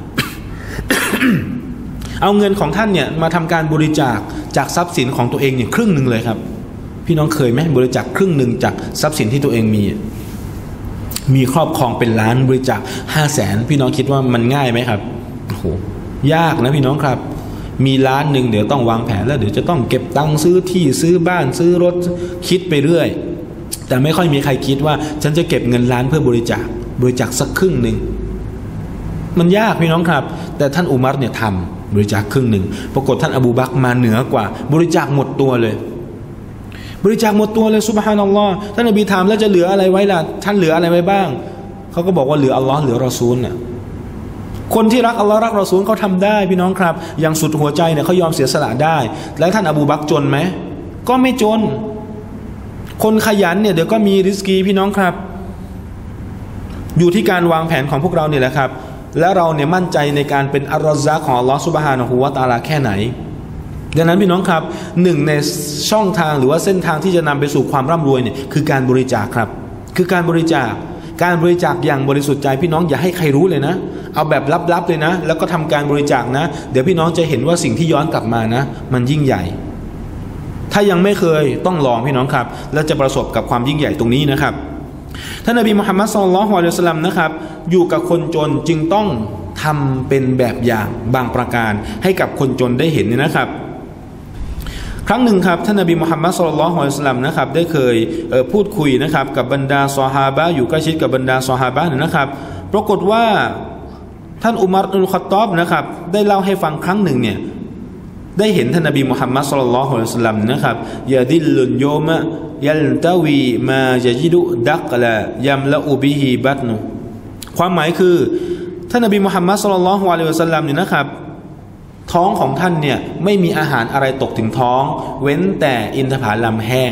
เอาเงินของท่านเนี่ยมาทำการบริจาคจากทรัพย์สินของตัวเองเนี่ยครึ่งหนึ่งเลยครับพี่น้องเคยไหมบริจาคครึ่งหนึ่งจากทรัพย์สินที่ตัวเองมีครอบครองเป็นล้านบริจาค500,000พี่น้องคิดว่ามันง่ายไหมครับโอ้โหยากนะพี่น้องครับมีล้านหนึ่งเดี๋ยวต้องวางแผนแล้วเดี๋ยวจะต้องเก็บตังค์ซื้อที่ซื้อบ้านซื้อรถคิดไปเรื่อยแต่ไม่ค่อยมีใครคิดว่าฉันจะเก็บเงินล้านเพื่อบริจาคสักครึ่งหนึ่งมันยากพี่น้องครับแต่ท่านอุมัรเนี่ยทำบริจาคครึ่งหนึ่งปรากฏท่านอบูบักรมาเหนือกว่าบริจาคหมดตัวเลยบริจาคหมดตัวเลยซุบฮานัลลอฮ์ท่านนบีถามแล้วจะเหลืออะไรไว้ล่ะท่านเหลืออะไรไว้บ้างเขาก็บอกว่าเหลืออัลลอฮ์เหลือรอซูลน่ะคนที่รักอัลลอฮ์รักรอซูลเขาทำได้พี่น้องครับอย่างสุดหัวใจเนี่ยเขายอมเสียสละได้แล้วท่านอบูบักรจนไหมก็ไม่จนคนขยันเนี่ยเดี๋ยวก็มีริสกีพี่น้องครับอยู่ที่การวางแผนของพวกเราเนี่ยแหละครับและเราเนี่ยมั่นใจในการเป็นอัลรอซากของอัลลอฮ์ซุบฮานะฮูวะตะอาลาแค่ไหนดังนั้นพี่น้องครับหนึ่งในช่องทางหรือว่าเส้นทางที่จะนำไปสู่ความร่ำรวยเนี่ยคือการบริจาคครับคือการบริจาคอย่างบริสุทธิ์ใจพี่น้องอย่าให้ใครรู้เลยนะเอาแบบลับๆเลยนะแล้วก็ทำการบริจาคนะเดี๋ยวพี่น้องจะเห็นว่าสิ่งที่ย้อนกลับมานะมันยิ่งใหญ่ถ้ายังไม่เคยต้องลองพี่น้องครับแล้วจะประสบกับความยิ่งใหญ่ตรงนี้นะครับท่านนบีมุฮัมมัดศ็อลลัลลอฮุอะลัยฮิวะซัลลัมนะครับอยู่กับคนจนจึงต้องทำเป็นแบบอย่างบางประการให้กับคนจนได้เห็นนะครับครั้งหนึ่งครับท่านนบีมุฮัมมัดศ็อลลัลลอฮุอะลัยฮิวะซัลลัมนะครับได้เคยพูดคุยนะครับกับบรรดาซอฮาบะห์อยู่ใกล้ชิดกับบรรดาซอฮาบะห์นะครับปรากฏว่าท่านอุมัรอิบนุค็อฏฏอบนะครับได้เล่าให้ฟังครั้งหนึ่งเนี่ยได้เห็นท่านนบีมุฮัมมัดศ็อลลัลลอฮุอะลัยฮิวะซัลลัมนะครับยะดิลลุนยอมะยัลตะวีมาจะจิดุดักละยัมละอูบิฮิบัตนุความหมายคือท่านนบีมุฮัมมัดศ็อลลัลลอฮุอะลัยฮิวะซัลลัมเนี่ยนะครับท้องของท่านเนี่ยไม่มีอาหารอะไรตกถึงท้องเว้นแต่อินทผลัมแห้ง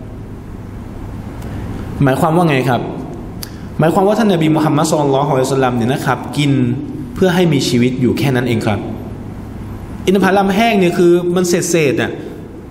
หมายความว่าไงครับหมายความว่าท่านนบีมุฮัมมัดศ็อลลัลลอฮุอะลัยฮิวะซัลลัมเนี่ยนะครับกินเพื่อให้มีชีวิตอยู่แค่นั้นเองครับอินทผลัมแห้งเนี่ยคือมันเศษอ่ะ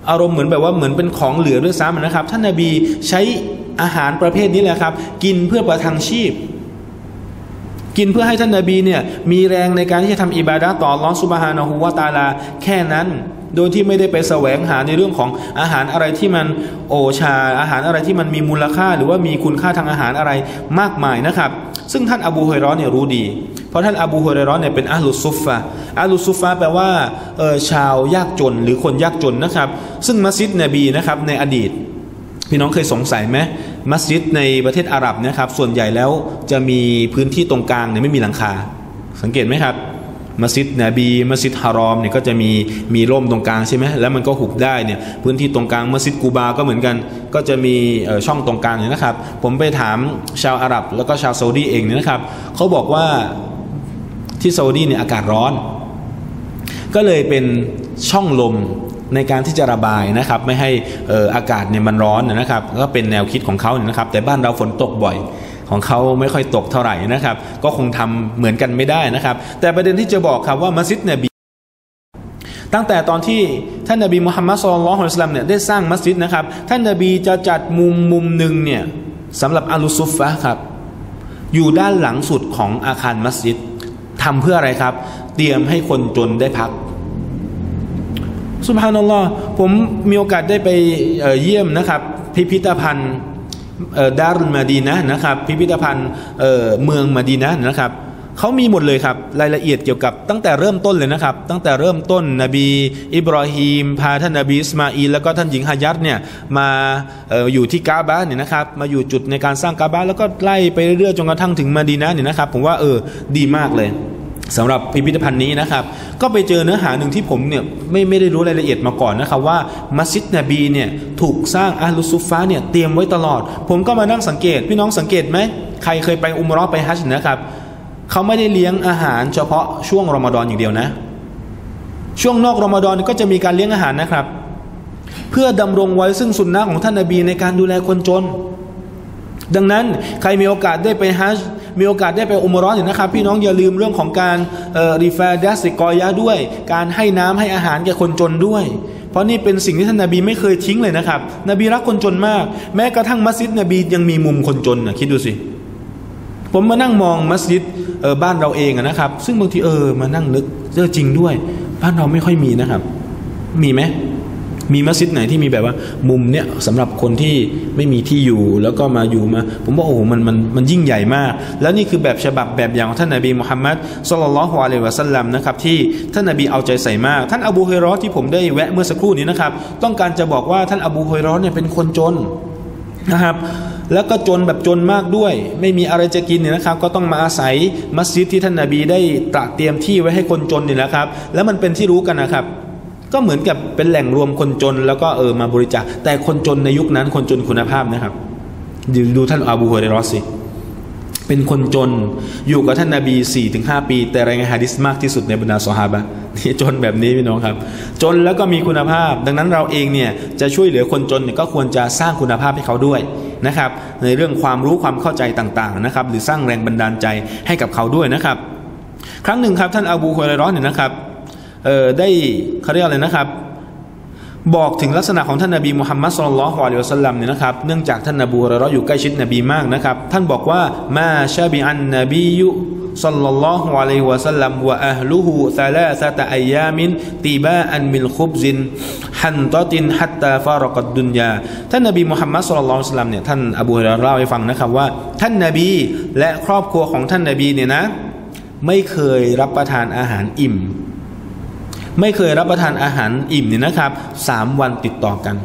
อารมณ์เหมือนแบบว่าเหมือนเป็นของเหลือด้วยซ้ำนะครับท่านนบีใช้อาหารประเภทนี้แหละครับกินเพื่อประทังชีพกินเพื่อให้ท่านนบีเนี่ยมีแรงในการที่จะทำอิบาดะห์ต่ออัลเลาะห์ซุบฮานะฮูวะตะอาลาแค่นั้นโดยที่ไม่ได้ไปแสวงหาในเรื่องของอาหารอะไรที่มันโอชาอาหารอะไรที่มันมีมูลค่าหรือว่ามีคุณค่าทางอาหารอะไรมากมายนะครับซึ่งท่านอบูฮุรอยเราะห์เนี่ยรู้ดีเพราะท่านอบูฮุรอยเราะห์เนี่ยเป็นอะห์ลุสซุฟฟะอะห์ลุสซุฟฟะแปลว่าชาวยากจนหรือคนยากจนนะครับซึ่งมัสยิดนบีนะครับในอดีตพี่น้องเคยสงสัยไหมมัสยิดในประเทศอาหรับนะครับส่วนใหญ่แล้วจะมีพื้นที่ตรงกลางเนี่ยไม่มีหลังคาสังเกตไหมครับมัสยิดนบีมัสยิดฮารอมเนี่ยก็จะมีร่มตรงกลางใช่ไหมแล้วมันก็หุบได้เนี่ยพื้นที่ตรงกลางมัสยิดกูบาก็เหมือนกันก็จะมีช่องตรงกลางเนี่ยนะครับผมไปถามชาวอาหรับแล้วก็ชาวซาอุดีเองเนี่ยนะครับเขาบอกว่าที่ซาอุดีเนี่ยอากาศร้อนก็เลยเป็นช่องลมในการที่จะระบายนะครับไม่ให้อากาศเนี่ยมันร้อนนะครับก็เป็นแนวคิดของเขาเนี่ยนะครับแต่บ้านเราฝนตกบ่อยของเขาไม่ค่อยตกเท่าไหร่นะครับก็คงทำเหมือนกันไม่ได้นะครับแต่ประเด็นที่จะบอกครับว่ามัสยิดนบีตั้งแต่ตอนที่ท่านนบีมุฮัมมัดศ็อลลัลลอฮุอะลัยฮิวะซัลลัมเนี่ยได้สร้างมัสยิดนะครับท่านนบีจะจัดมุมหนึ่งเนี่ยสำหรับอัลลุซุฟฟะครับอยู่ด้านหลังสุดของอาคารมัสยิดทำเพื่ออะไรครับเตรียมให้คนจนได้พักซุบฮานัลลอฮ์ผมมีโอกาสได้ไปเยี่ยมนะครับพิพิธภัณฑ์ดารุลมาดีนะห์นะครับพิพิธภัณฑ์เมืองมาดีนะห์นะครับเขามีหมดเลยครับรายละเอียดเกี่ยวกับตั้งแต่เริ่มต้นเลยนะครับตั้งแต่เริ่มต้นนบีอิบรอฮีมพาท่านนบีอิสมาอีลแล้วก็ท่านหญิงฮาญัดเนี่ยมาอยู่ที่กาบะห์เนี่ยนะครับมาอยู่จุดในการสร้างกาบะห์แล้วก็ไล่ไปเรื่อยๆจนกระทั่งถึงมาดีนะห์เนี่ยนะครับผมว่าดีมากเลยสำหรับพิพิธภัณฑ์นี้นะครับก็ไปเจอเนื้อหาหนึ่งที่ผมเนี่ยไม่ได้รู้รายละเอียดมาก่อนนะครับว่ามัสยิดนบีเนี่ยถูกสร้างอะห์ลุสซุฟฟะเนี่ยเตรียมไว้ตลอดผมก็มานั่งสังเกตพี่น้องสังเกตไหมใครเคยไปอุมเราะห์ไปฮัจญ์นะครับเขาไม่ได้เลี้ยงอาหารเฉพาะช่วงรอมฎอนอย่างเดียวนะช่วงนอกรอมฎอนก็จะมีการเลี้ยงอาหารนะครับเพื่อดำรงไว้ซึ่งสุนนะของท่านนบีในการดูแลคนจนดังนั้นใครมีโอกาสได้ไปฮัจญ์มีโอกาสได้ไปอุมเราะห์เนี่ยนะครับพี่น้องอย่าลืมเรื่องของการริฟาดะห์ซิกอยะห์ด้วยการให้น้ำให้อาหารแก่คนจนด้วยเพราะนี่เป็นสิ่งที่ท่านนบีไม่เคยทิ้งเลยนะครับนบีรักคนจนมากแม้กระทั่งมัสยิดนบียังมีมุมคนจนนะคิดดูสิผมมานั่งมองมัสยิดบ้านเราเองนะครับซึ่งบางทีมานั่งนึกจริงด้วยบ้านเราไม่ค่อยมีนะครับมีไหมมีมัสยิดไหนที่มีแบบว่ามุมเนี้ยสำหรับคนที่ไม่มีที่อยู่แล้วก็มาอยู่มาผมว่าโอ้โหมันยิ่งใหญ่มากแล้วนี่คือแบบฉบับแบบอย่างของท่านนบีมุฮัมมัดศ็อลลัลลอฮุอะลัยฮิวะซัลลัมนะครับที่ท่านนบีเอาใจใส่มากท่านอบูฮุรอยเราะห์ที่ผมได้แวะเมื่อสักครู่นี้นะครับต้องการจะบอกว่าท่านอบูฮุรอยเราะห์เนี่ยเป็นคนจนนะครับแล้วก็จนแบบจนมากด้วยไม่มีอะไรจะกินเนี่ยนะครับก็ต้องมาอาศัยมัสยิดที่ท่านนบีได้ตระเตรียมที่ไว้ให้คนจนนี่แหละครับแล้วมันเป็นที่รู้กันนะครับก็เหมือนกับเป็นแหล่งรวมคนจนแล้วก็มาบริจาคแต่คนจนในยุคนั้นคนจนคุณภาพนะครับดูท่านอบูฮุรอยเราะห์สิเป็นคนจนอยู่กับท่านนบี 4-5 ปีแต่รายงานหะดีษมากที่สุดในบรรดาซอฮาบะห์ที่จนแบบนี้พี่น้องครับจนแล้วก็มีคุณภาพดังนั้นเราเองเนี่ยจะช่วยเหลือคนจนเนี่ยก็ควรจะสร้างคุณภาพให้เขาด้วยนะครับในเรื่องความรู้ความเข้าใจต่างๆนะครับหรือสร้างแรงบันดาลใจให้กับเขาด้วยนะครับครั้งหนึ่งครับท่านอบูฮุรอยเราะห์เนี่ยนะครับได้เขาเรียกอะไรนะครับบอกถึงลักษณะของท่านนบีมุฮัมมัดศ็อลลัลลอฮุอะลัยฮิวะซัลลัมเนี่ยนะครับเนื่องจากท่านอบูฮุรอยเราะห์อยู่ใกล้ชิดนบีมากนะครับท่านบอกว่ามาชะบิอันนบียุศ็อลลัลลอฮุอะลัยฮิวะซัลลัมวะอะฮลุฮุซะลาซะตะอัยยามินติบาอันมินคุบซินฮันตะตินฮัตตาฟารกัดดุนยาท่านนบีมุฮัมมัดศ็อลลัลลอฮุอะลัยฮิวะซัลลัมเนี่ยท่านอบูฮุรอยเราะห์เล่าให้ฟังนะครับว่าท่านนบีและครอบครัวของท่านนบีเนี่ยนะไม่เคยรับประทานอาหารอิ่มไม่เคยรับประทานอาหารอิ่มเนี่ยนะครับ3 วันติดต่อกัน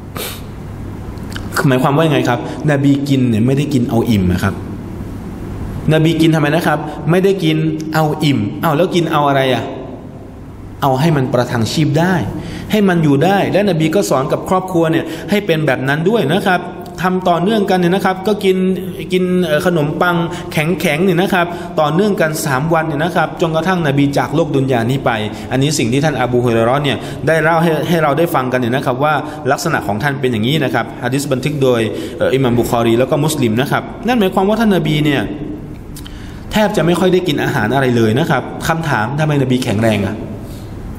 หมายความว่ายังไงครับนบีกินเนี่ยไม่ได้กินเอาอิ่มนะครับนบีกินทำไมนะครับไม่ได้กินเอาอิ่มแล้วกินเอาอะไรเอาให้มันประทังชีพได้ให้มันอยู่ได้และนบีก็สอนกับครอบครัวเนี่ยให้เป็นแบบนั้นด้วยนะครับทำต่อเนื่องกันเนี่ยนะครับก็กินขนมปังแข็งๆเนี่ยนะครับต่อเนื่องกัน3 วันเนี่ยนะครับจนกระทั่งนบีจากโลกดุนยานี้ไปอันนี้สิ่งที่ท่านอบูฮุรอยเราะห์เนี่ยได้เล่าให้เราได้ฟังกันเนี่ยนะครับว่าลักษณะของท่านเป็นอย่างนี้นะครับหะดีษบันทึกโดยอิหม่ามบุคอรีแล้วก็มุสลิมนะครับนั่นหมายความว่าท่านนบีเนี่ยแทบจะไม่ค่อยได้กินอาหารอะไรเลยนะครับคำถามทำไมนบีแข็งแรง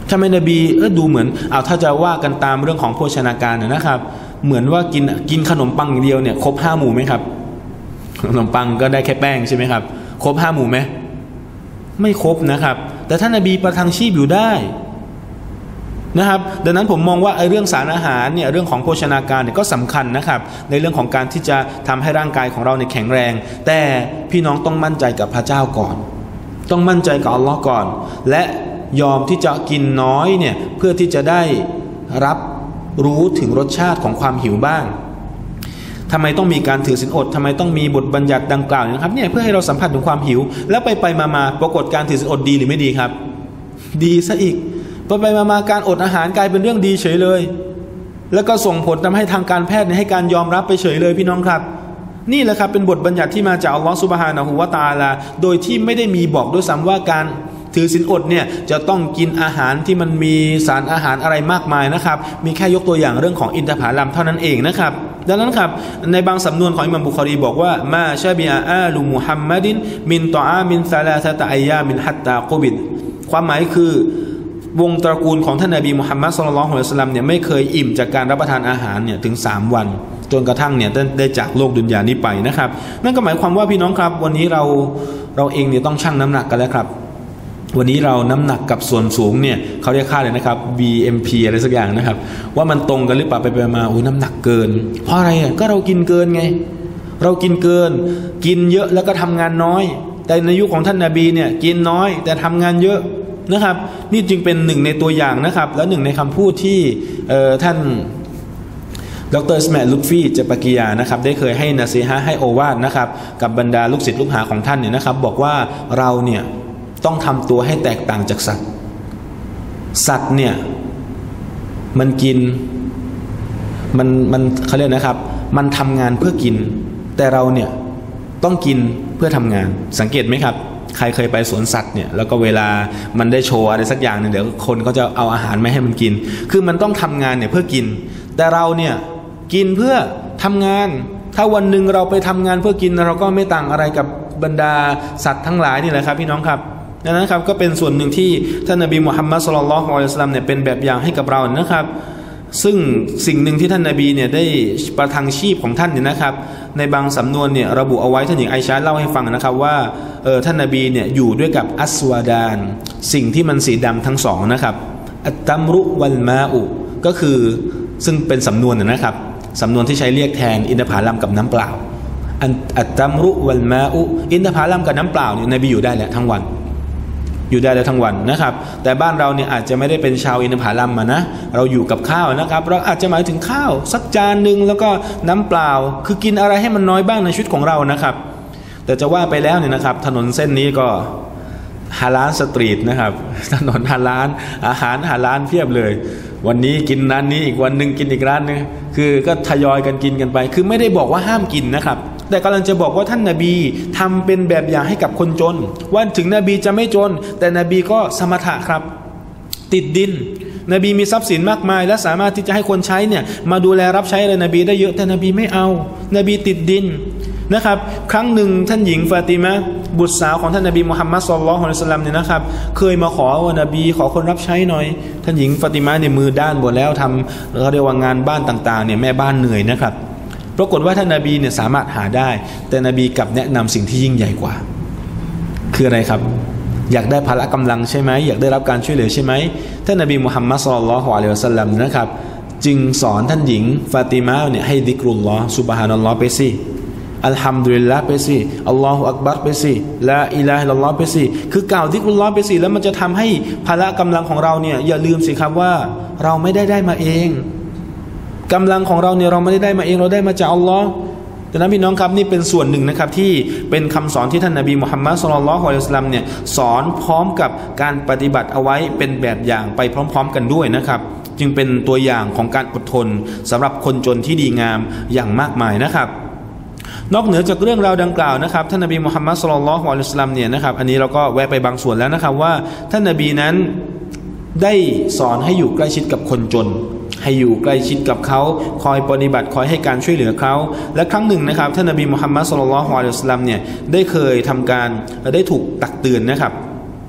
ทำไมนบีดูเหมือนถ้าจะว่ากันตามเรื่องของโภชนาการนะครับเหมือนว่ากินขนมปังอย่างเดียวเนี่ยครบ5 หมู่ไหมครับขนมปังก็ได้แค่แป้งใช่ไหมครับครบ5 หมู่ไหมไม่ครบนะครับแต่ท่านนบีประทังชีพอยู่ได้นะครับดังนั้นผมมองว่าเรื่องสารอาหารเนี่ยเรื่องของโภชนาการเนี่ยก็สำคัญนะครับในเรื่องของการที่จะทำให้ร่างกายของเราเนี่ยแข็งแรงแต่พี่น้องต้องมั่นใจกับพระเจ้าก่อนต้องมั่นใจกับอัลลอฮ์ก่อนและยอมที่จะกินน้อยเนี่ยเพื่อที่จะได้รับรู้ถึงรสชาติของความหิวบ้างทำไมต้องมีการถือศีลอดทำไมต้องมีบทบัญญัติดังกล่าวนะครับเนี่ยเพื่อให้เราสัมผัสถึงความหิวแล้วไปมาปรากฏการถือศีลอดดีหรือไม่ดีครับดีซะอีกไปมาการอดอาหารกลายเป็นเรื่องดีเฉยเลยแล้วก็ส่งผลทำให้ทางการแพทย์ให้การยอมรับไปเฉยเลยพี่น้องครับนี่แหละครับเป็นบทบัญญัติที่มาจากอัลลอฮฺซุบฮานะฮูวะตะอาลาโดยที่ไม่ได้มีบอกด้วยซ้ำว่าการถือศีลอดเนี่ยจะต้องกินอาหารที่มันมีสารอาหารอะไรมากมายนะครับมีแค่ยกตัวอย่างเรื่องของอินทผลัมเท่านั้นเองนะครับดังนั้นครับในบางสำนวนของอิหม่ามบุคอรีบอกว่ามาชาบิอาลุมุฮัมมัดินมินตออามินซาลาซะตะอัยยามินฮัตตากุบิดความหมายคือวงตระกูลของท่านนบีมุฮัมมัดศ็อลลัลลอฮุอะลัยฮิวะซัลลัมเนี่ยไม่เคยอิ่มจากการรับประทานอาหารเนี่ยถึง3 วันจนกระทั่งเนี่ยได้จากโลกดุนยานี้ไปนะครับนั่นก็หมายความว่าพี่น้องครับวันนี้เราเองเนี่ยต้องชั่งน้ำหนักกันแล้วครับวันนี้เราน้ำหนักกับส่วนสูงเนี่ยเขาเรียกค่าเลยนะครับ BMP อะไรสักอย่างนะครับว่ามันตรงกันหรือเปล่าไปมาน้ำหนักเกินเพราะอะไรก็เรากินเกินไงเรากินเกินกินเยอะแล้วก็ทำงานน้อยแต่ในยุคของท่านนบีเนี่ยกินน้อยแต่ทำงานเยอะนะครับนี่จึงเป็นหนึ่งในตัวอย่างนะครับและหนึ่งในคำพูดที่ท่านดร.อิสมาอิล ลุตฟีเจปากิยานะครับได้เคยให้นะซีฮะห์ให้โอวาทนะครับกับบรรดาลูกศิษย์ลูกหาของท่านเนี่ยนะครับบอกว่าเราเนี่ยต้องทำตัวให้แตกต่างจากสัตว์เนี่ยมันกินมันเขาเรียกนะครับมันทำงานเพื่อกินแต่เราเนี่ยต้องกินเพื่อทำงานสังเกตไหมครับใครเคยไปสวนสัตว์เนี่ยแล้วก็เวลามันได้โชว์อะไรสักอย่างนึงเดี๋ยวคนก็จะเอาอาหารไม่ให้มันกินคือมันต้องทำงานเนี่ยเพื่อกินแต่เราเนี่ยกินเพื่อทำงานถ้าวันหนึ่งเราไปทำงานเพื่อกินเราก็ไม่ต่างอะไรกับบรรดาสัตว์ทั้งหลายนี่แหละครับพี่น้องครับดังนั้นครับก็เป็นส่วนหนึ่งที่ท่านนบีมุฮัมมัดศ็อลลัลลอฮุอะลัยฮิวะซัลลัมเนี่ยเป็นแบบอย่างให้กับเรานะครับซึ่งสิ่งหนึ่งที่ท่านนบีเนี่ยได้ประทังชีพของท่านเนี่ยนะครับในบางสำนวนเนี่ยระบุเอาไว้ท่านหญิงไอชาเล่าให้ฟังนะครับว่าท่านนบีเนี่ยอยู่ด้วยกับอัสวาดานสิ่งที่มันสีดำทั้งสองนะครับอัตตัมรุวัลมาอุก็คือซึ่งเป็นสำนวนนะครับสำนวนที่ใช้เรียกแทนอินทผลัมกับน้ำเปล่าอัตตัมรุวัลมาอุอินทผลัมกับน้ำเปล่าเนี่ยนบีอยู่ได้แหละทั้งวันอยู่ได้เลยทั้งวันนะครับแต่บ้านเราเนี่ยอาจจะไม่ได้เป็นชาวอินทผลัมมานะเราอยู่กับข้าวนะครับเราอาจจะหมายถึงข้าวสักจานนึงแล้วก็น้ำเปล่าคือกินอะไรให้มันน้อยบ้างในชีวิตของเรานะครับแต่จะว่าไปแล้วเนี่ยนะครับถนนเส้นนี้ก็ฮาลาลสตรีทนะครับถนนฮาลาลอาหารฮาลาลเพียบเลยวันนี้กินร้านนี้อีกวันนึงกินอีกร้านนึงคือก็ทยอยกันกินกันไปคือไม่ได้บอกว่าห้ามกินนะครับแต่กำลังจะบอกว่าท่านนบีทำเป็นแบบอย่างให้กับคนจนว่าถึงนบีจะไม่จนแต่นบีก็สมถะครับติดดินนบีมีทรัพย์สินมากมายและสามารถที่จะให้คนใช้เนี่ยมาดูแลรับใช้อะไรนบีได้เยอะแต่นบีไม่เอานบีติดดินนะครับครั้งหนึ่งท่านหญิงฟาติมะบุตรสาวของท่านนบีมุฮัมมัดศ็อลลัลลอฮุอะลัยฮิวะซัลลัมเนี่ยนะครับเคยมาขอว่านบีขอคนรับใช้หน่อยท่านหญิงฟาติมะเนี่ยมือด้านหมดแล้วทำเขาเรียกว่างานบ้านต่างๆเนี่ยแม่บ้านเหนื่อยนะครับปรากฏว่าท่านนบีเนี่ยสามารถหาได้แต่นบีกลับแนะนำสิ่งที่ยิ่งใหญ่กว่าคืออะไรครับอยากได้พละกำลังใช่ไหมอยากได้รับการช่วยเหลือใช่ไหมท่านนบีมุฮัมมัดศ็อลลัลลอฮุอะลัยฮิวะซัลลัมนะครับจึงสอนท่านหญิงฟาติมะเนี่ยให้ดิกรุลลอฮ์ซุบฮานัลลอฮ์ไปสิอัลฮัมดุลิลละห์ไปสิอัลลอฮุอักบัรไปสิลาอิลาฮะอิลลัลลอฮ์ไปสิคือกล่าวดิกรุลลอฮ์ไปสิแล้วมันจะทำให้พละกำลังของเราเนี่ยอย่าลืมสิครับว่าเราไม่ได้มาเองกำลังของเราเนี่ยเราไม่ได้มาเองเราได้มาจากอัลลอฮ์ดังนั้นพี่น้องครับนี่เป็นส่วนหนึ่งนะครับที่เป็นคำสอนที่ท่านนบีมุฮัมมัดศ็อลลัลลอฮุอะลัยฮิวะซัลลัมเนี่ยสอนพร้อมกับการปฏิบัติเอาไว้เป็นแบบอย่างไปพร้อมๆกันด้วยนะครับจึงเป็นตัวอย่างของการอดทนสำหรับคนจนที่ดีงามอย่างมากมายนะครับนอกเหนือจากเรื่องราวดังกล่าวนะครับท่านนบีมุฮัมมัดศ็อลลัลลอฮุอะลัยฮิวะซัลลัมเนี่ยนะครับอันนี้เราก็แวะไปบางส่วนแล้วนะครับว่าท่านนบีนั้นได้สอนให้อยู่ใกล้ชิดกับคนจนให้อยู่ใกล้ชิดกับเขาคอยปฏิบัติคอยให้การช่วยเหลือเขาและครั้งหนึ่งนะครับท่านนบีมุฮัมมัดศ็อลลัลลอฮุอะลัยฮิวะซัลลัมเนี่ยได้เคยทำการได้ถูกตักเตือนนะครับ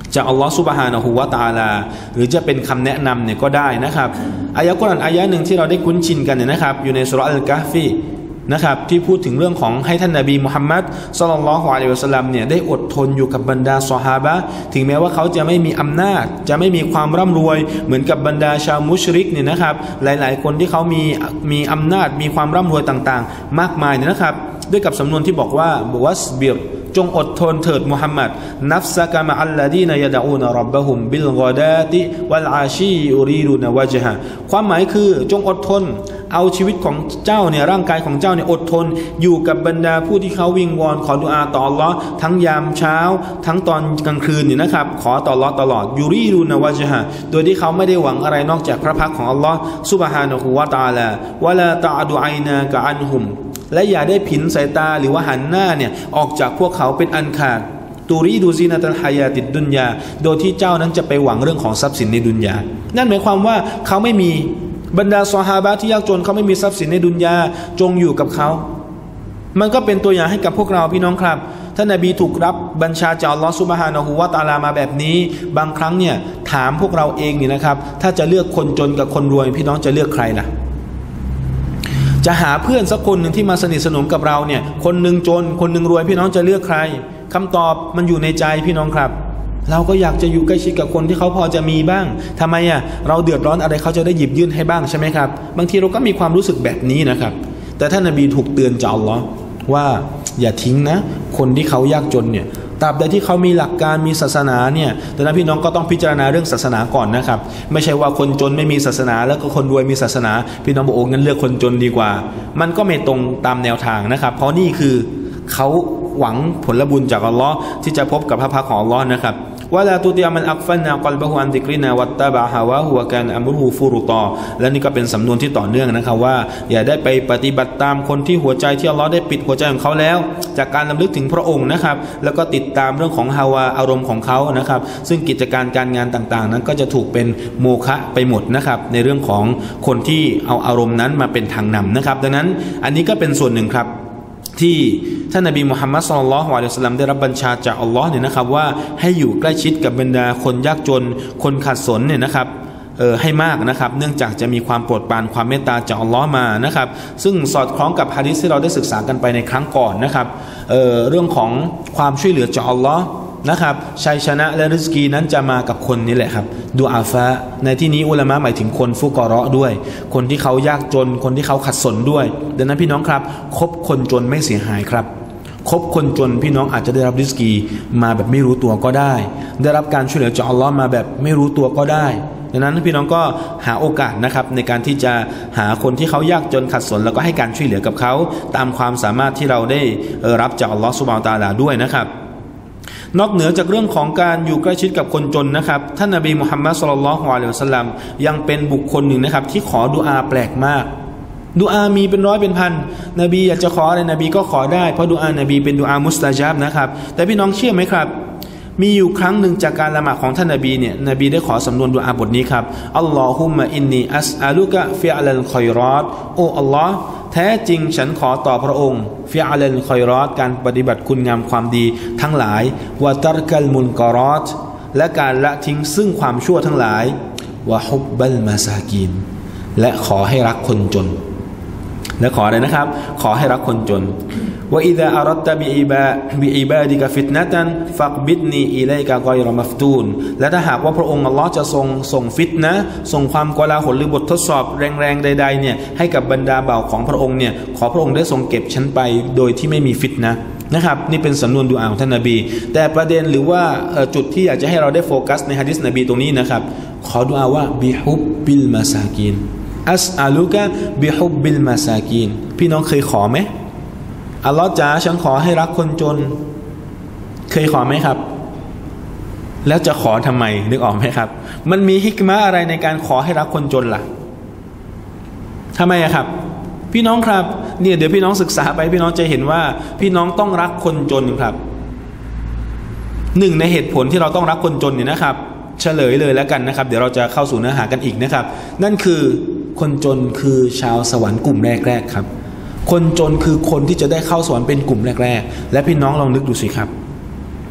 จากอัลลอฮฺซุบฮานะฮูวะตะอาลาหรือจะเป็นคำแนะนำเนี่ยก็ได้นะครับอายะกุรอานอายะหนึ่งที่เราได้คุ้นชินกันเนี่ยนะครับอยู่ในซูเราะห์อัลกะฮฟีนะครับที่พูดถึงเรื่องของให้ท่านนบีมุฮัมมัดศ็อลลัลลอฮุอะลัยฮิวะซัลลัมเนี่ยได้อดทนอยู่กับบรรดาซอฮาบะห์ถึงแม้ว่าเขาจะไม่มีอำนาจจะไม่มีความร่ำรวยเหมือนกับบรรดาชาวมุชริกเนี่ยนะครับหลายๆคนที่เขามีอำนาจมีความร่ำรวยต่างๆมากมายเนี่ยนะครับด้วยกับสำนวนที่บอกว่าวัสบิรจงอดทนเถิดมุฮัมมัดนัฟซะกะมะอัลลดีนยะดะอูนร็อบะฮุมบิลกอดาติวัลอาชียูรีดูนวะจฮะความหมายคือจงอดทนเอาชีวิตของเจ้าเนี่ยร่างกายของเจ้าเนี่ยอดทนอยู่กับบรรดาผู้ที่เขาวิงวอนขอดุอาต่ออัลเลาะห์ทั้งยามเช้าทั้งตอนกลางคืนเนี่ยนะครับขอต่ออัลเลาะห์ตลอดยูรีดูนวะจฮะโดยที่เขาไม่ได้หวังอะไรนอกจากพระพักของอัลเลาะห์ซุบฮานะฮูวะตะอาลาวะลาตะอดุอัยนากะอันฮุมและอย่าได้ผินสายตาหรือว่าหันหน้าเนี่ยออกจากพวกเขาเป็นอันขาดตูรีดูซีนะตัลฮายาติดดุนยาโดยที่เจ้านั้นจะไปหวังเรื่องของทรัพย์สินในดุนยานั่นหมายความว่าเขาไม่มีบรรดาซอฮาบะห์ที่ยากจนเขาไม่มีทรัพย์สินในดุนยาจงอยู่กับเขามันก็เป็นตัวอย่างให้กับพวกเราพี่น้องครับท่านนบีถูกรับบัญชาจากอัลลอฮฺซุบฮานะฮูวะตะอาลามาแบบนี้บางครั้งเนี่ยถามพวกเราเองนี่นะครับถ้าจะเลือกคนจนกับคนรวยพี่น้องจะเลือกใครล่ะจะหาเพื่อนสักคนหนึ่งที่มาสนิทสนมกับเราเนี่ยคนหนึ่งจนคนหนึ่งรวยพี่น้องจะเลือกใครคำตอบมันอยู่ในใจพี่น้องครับเราก็อยากจะอยู่ใกล้ชิดกับคนที่เขาพอจะมีบ้างทำไมเราเดือดร้อนอะไรเขาจะได้หยิบยื่นให้บ้างใช่ไหมครับบางทีเราก็มีความรู้สึกแบบนี้นะครับแต่ท่านนบีถูกเตือนจากอัลลอฮ์ว่าอย่าทิ้งนะคนที่เขายากจนเนี่ยตราบใดที่เขามีหลักการมีศาสนาเนี่ยแต่นั้นพี่น้องก็ต้องพิจารณาเรื่องศาสนาก่อนนะครับไม่ใช่ว่าคนจนไม่มีศาสนาแล้วก็คนรวยมีศาสนาพี่น้องบอกโอ้งั้นเลือกคนจนดีกว่ามันก็ไม่ตรงตามแนวทางนะครับเพราะนี่คือเขาหวังผลบุญจากอัลลอฮ์ที่จะพบกับพระพักของอัลลอฮ์นะครับวะลาตุติยะมันอักฟันนากัลบะฮุอันซิกรินาวัตตะบะฮาวะฮุวะกานอัมรุฮุฟุรุตอและนี่ก็เป็นสำนวนที่ต่อเนื่องนะครับว่าอย่าได้ไปปฏิบัติตามคนที่หัวใจที่อัลลอฮ์ได้ปิดหัวใจของเขาแล้วจากการรำลึกถึงพระองค์นะครับแล้วก็ติดตามเรื่องของฮาวาอารมณ์ของเขานะครับซึ่งกิจการการงานต่างๆนั้นก็จะถูกเป็นโมฆะไปหมดนะครับในเรื่องของคนที่เอาอารมณ์นั้นมาเป็นทางนำนะครับดังนั้นอันนี้ก็เป็นส่วนหนึ่งครับที่ท่านนบีมุฮัมมัดศ็อลลัลลอฮุอะลัยฮิวะซัลลัมได้รับบัญชาจากอัลลอฮ์เนี่ยนะครับว่าให้อยู่ใกล้ชิดกับบรรดาคนยากจนคนขัดสนเนี่ยนะครับให้มากนะครับเนื่องจากจะมีความโปรดปรานความเมตตาจากอัลลอฮ์มานะครับซึ่งสอดคล้องกับหะดีษที่เราได้ศึกษากันไปในครั้งก่อนนะครับเรื่องของความช่วยเหลือจากอัลลอฮ์นะครับชัยชนะและริสกีนั้นจะมากับคนนี่แหละครับดูอาฟะในที่นี้อุลามะหมายถึงคนฟุกอเราะห์ด้วยคนที่เขายากจนคนที่เขาขัดสนด้วยดังนั้นพี่น้องครับคบคนจนไม่เสียหายครับคบคนจนพี่น้องอาจจะได้รับริสกีมาแบบไม่รู้ตัวก็ได้ได้รับการช่วยเหลือจากอัลลอฮ์มาแบบไม่รู้ตัวก็ได้ดังนั้นพี่น้องก็หาโอกาสนะครับในการที่จะหาคนที่เขายากจนขัดสนแล้วก็ให้การช่วยเหลือกับเขาตามความสามารถที่เราได้รับจากอัลลอฮ์ซุบฮานะฮูวะตะอาลาด้วยนะครับนอกเหนือจากเรื่องของการอยู่ใกล้ชิดกับคนจนนะครับท่านนบีมุฮัมมัดศ็อลลัลลอฮุอะลัยฮิวะซัลลัมยังเป็นบุคคลหนึ่งนะครับที่ขอดุอาแปลกมากดุอามีเป็นร้อยเป็นพันนบีอยากจะขออะไรนบีก็ขอได้เพราะดุอานบีเป็นดุอามุสตะญาบนะครับแต่พี่น้องเชื่อไหมครับมีอยู่ครั้งหนึ่งจากการละหมาดของท่านนบีเนี่ยนบีได้ขอสำนวนดุอาบทนี้ครับอัลลอฮุมมะอินนีอัสอาลุกะฟิอัลคอยรอตโอ้อัลลอฮ์แท้จริงฉันขอต่อพระองค์ฟิอัลคอยรอตการปฏิบัติคุณงามความดีทั้งหลายวะตัรกัลมุนกอรอตและการละทิ้งซึ่งความชั่วทั้งหลายวะฮุบบัลมาซากีนและขอให้รักคนจนและขออะไรนะครับขอให้รักคนจนว่าอิซาอารัตบิอิบาดิกฟิตนะตันฟักบิดนีอิไลกะกอยรอมัฟตูนและถ้าหากว่าพระองค์อัลลอฮ์จะส่งฟิตนะส่งความกลาหลหรือบททดสอบแรงๆใดๆเนี่ยให้กับบรรดาบ่าวของพระองค์เนี่ยขอพระองค์ได้ทรงเก็บฉันไปโดยที่ไม่มีฟิตนะนะครับนี่เป็นสำนวนดุอาของท่านนบีแต่ประเด็นหรือว่าจุดที่อยากจะให้เราได้โฟกัสในหะดีษนบีตรงนี้นะครับขอดุอาว่าบิฮุบบิลมาซากีนอัสอาลุกะบิฮุบบิลมาซากีนพี่น้องเคยขอไหมอัลลอฮ์จ๋าฉันขอให้รักคนจนเคยขอไหมครับแล้วจะขอทำไมนึกออกไหมครับมันมีฮิกมะอะไรในการขอให้รักคนจนล่ะทำไมครับพี่น้องครับเนี่ยเดี๋ยวพี่น้องศึกษาไปพี่น้องจะเห็นว่าพี่น้องต้องรักคนจนครับหนึ่งในเหตุผลที่เราต้องรักคนจนเนี่ยนะครับเฉลยเลยแล้วกันนะครับเดี๋ยวเราจะเข้าสู่เนื้อหากันอีกนะครับนั่นคือคนจนคือชาวสวรรค์กลุ่มแรกๆครับคนจนคือคนที่จะได้เข้าสวรรค์เป็นกลุ่มแรกๆและพี่น้องลองนึกดูสิครับ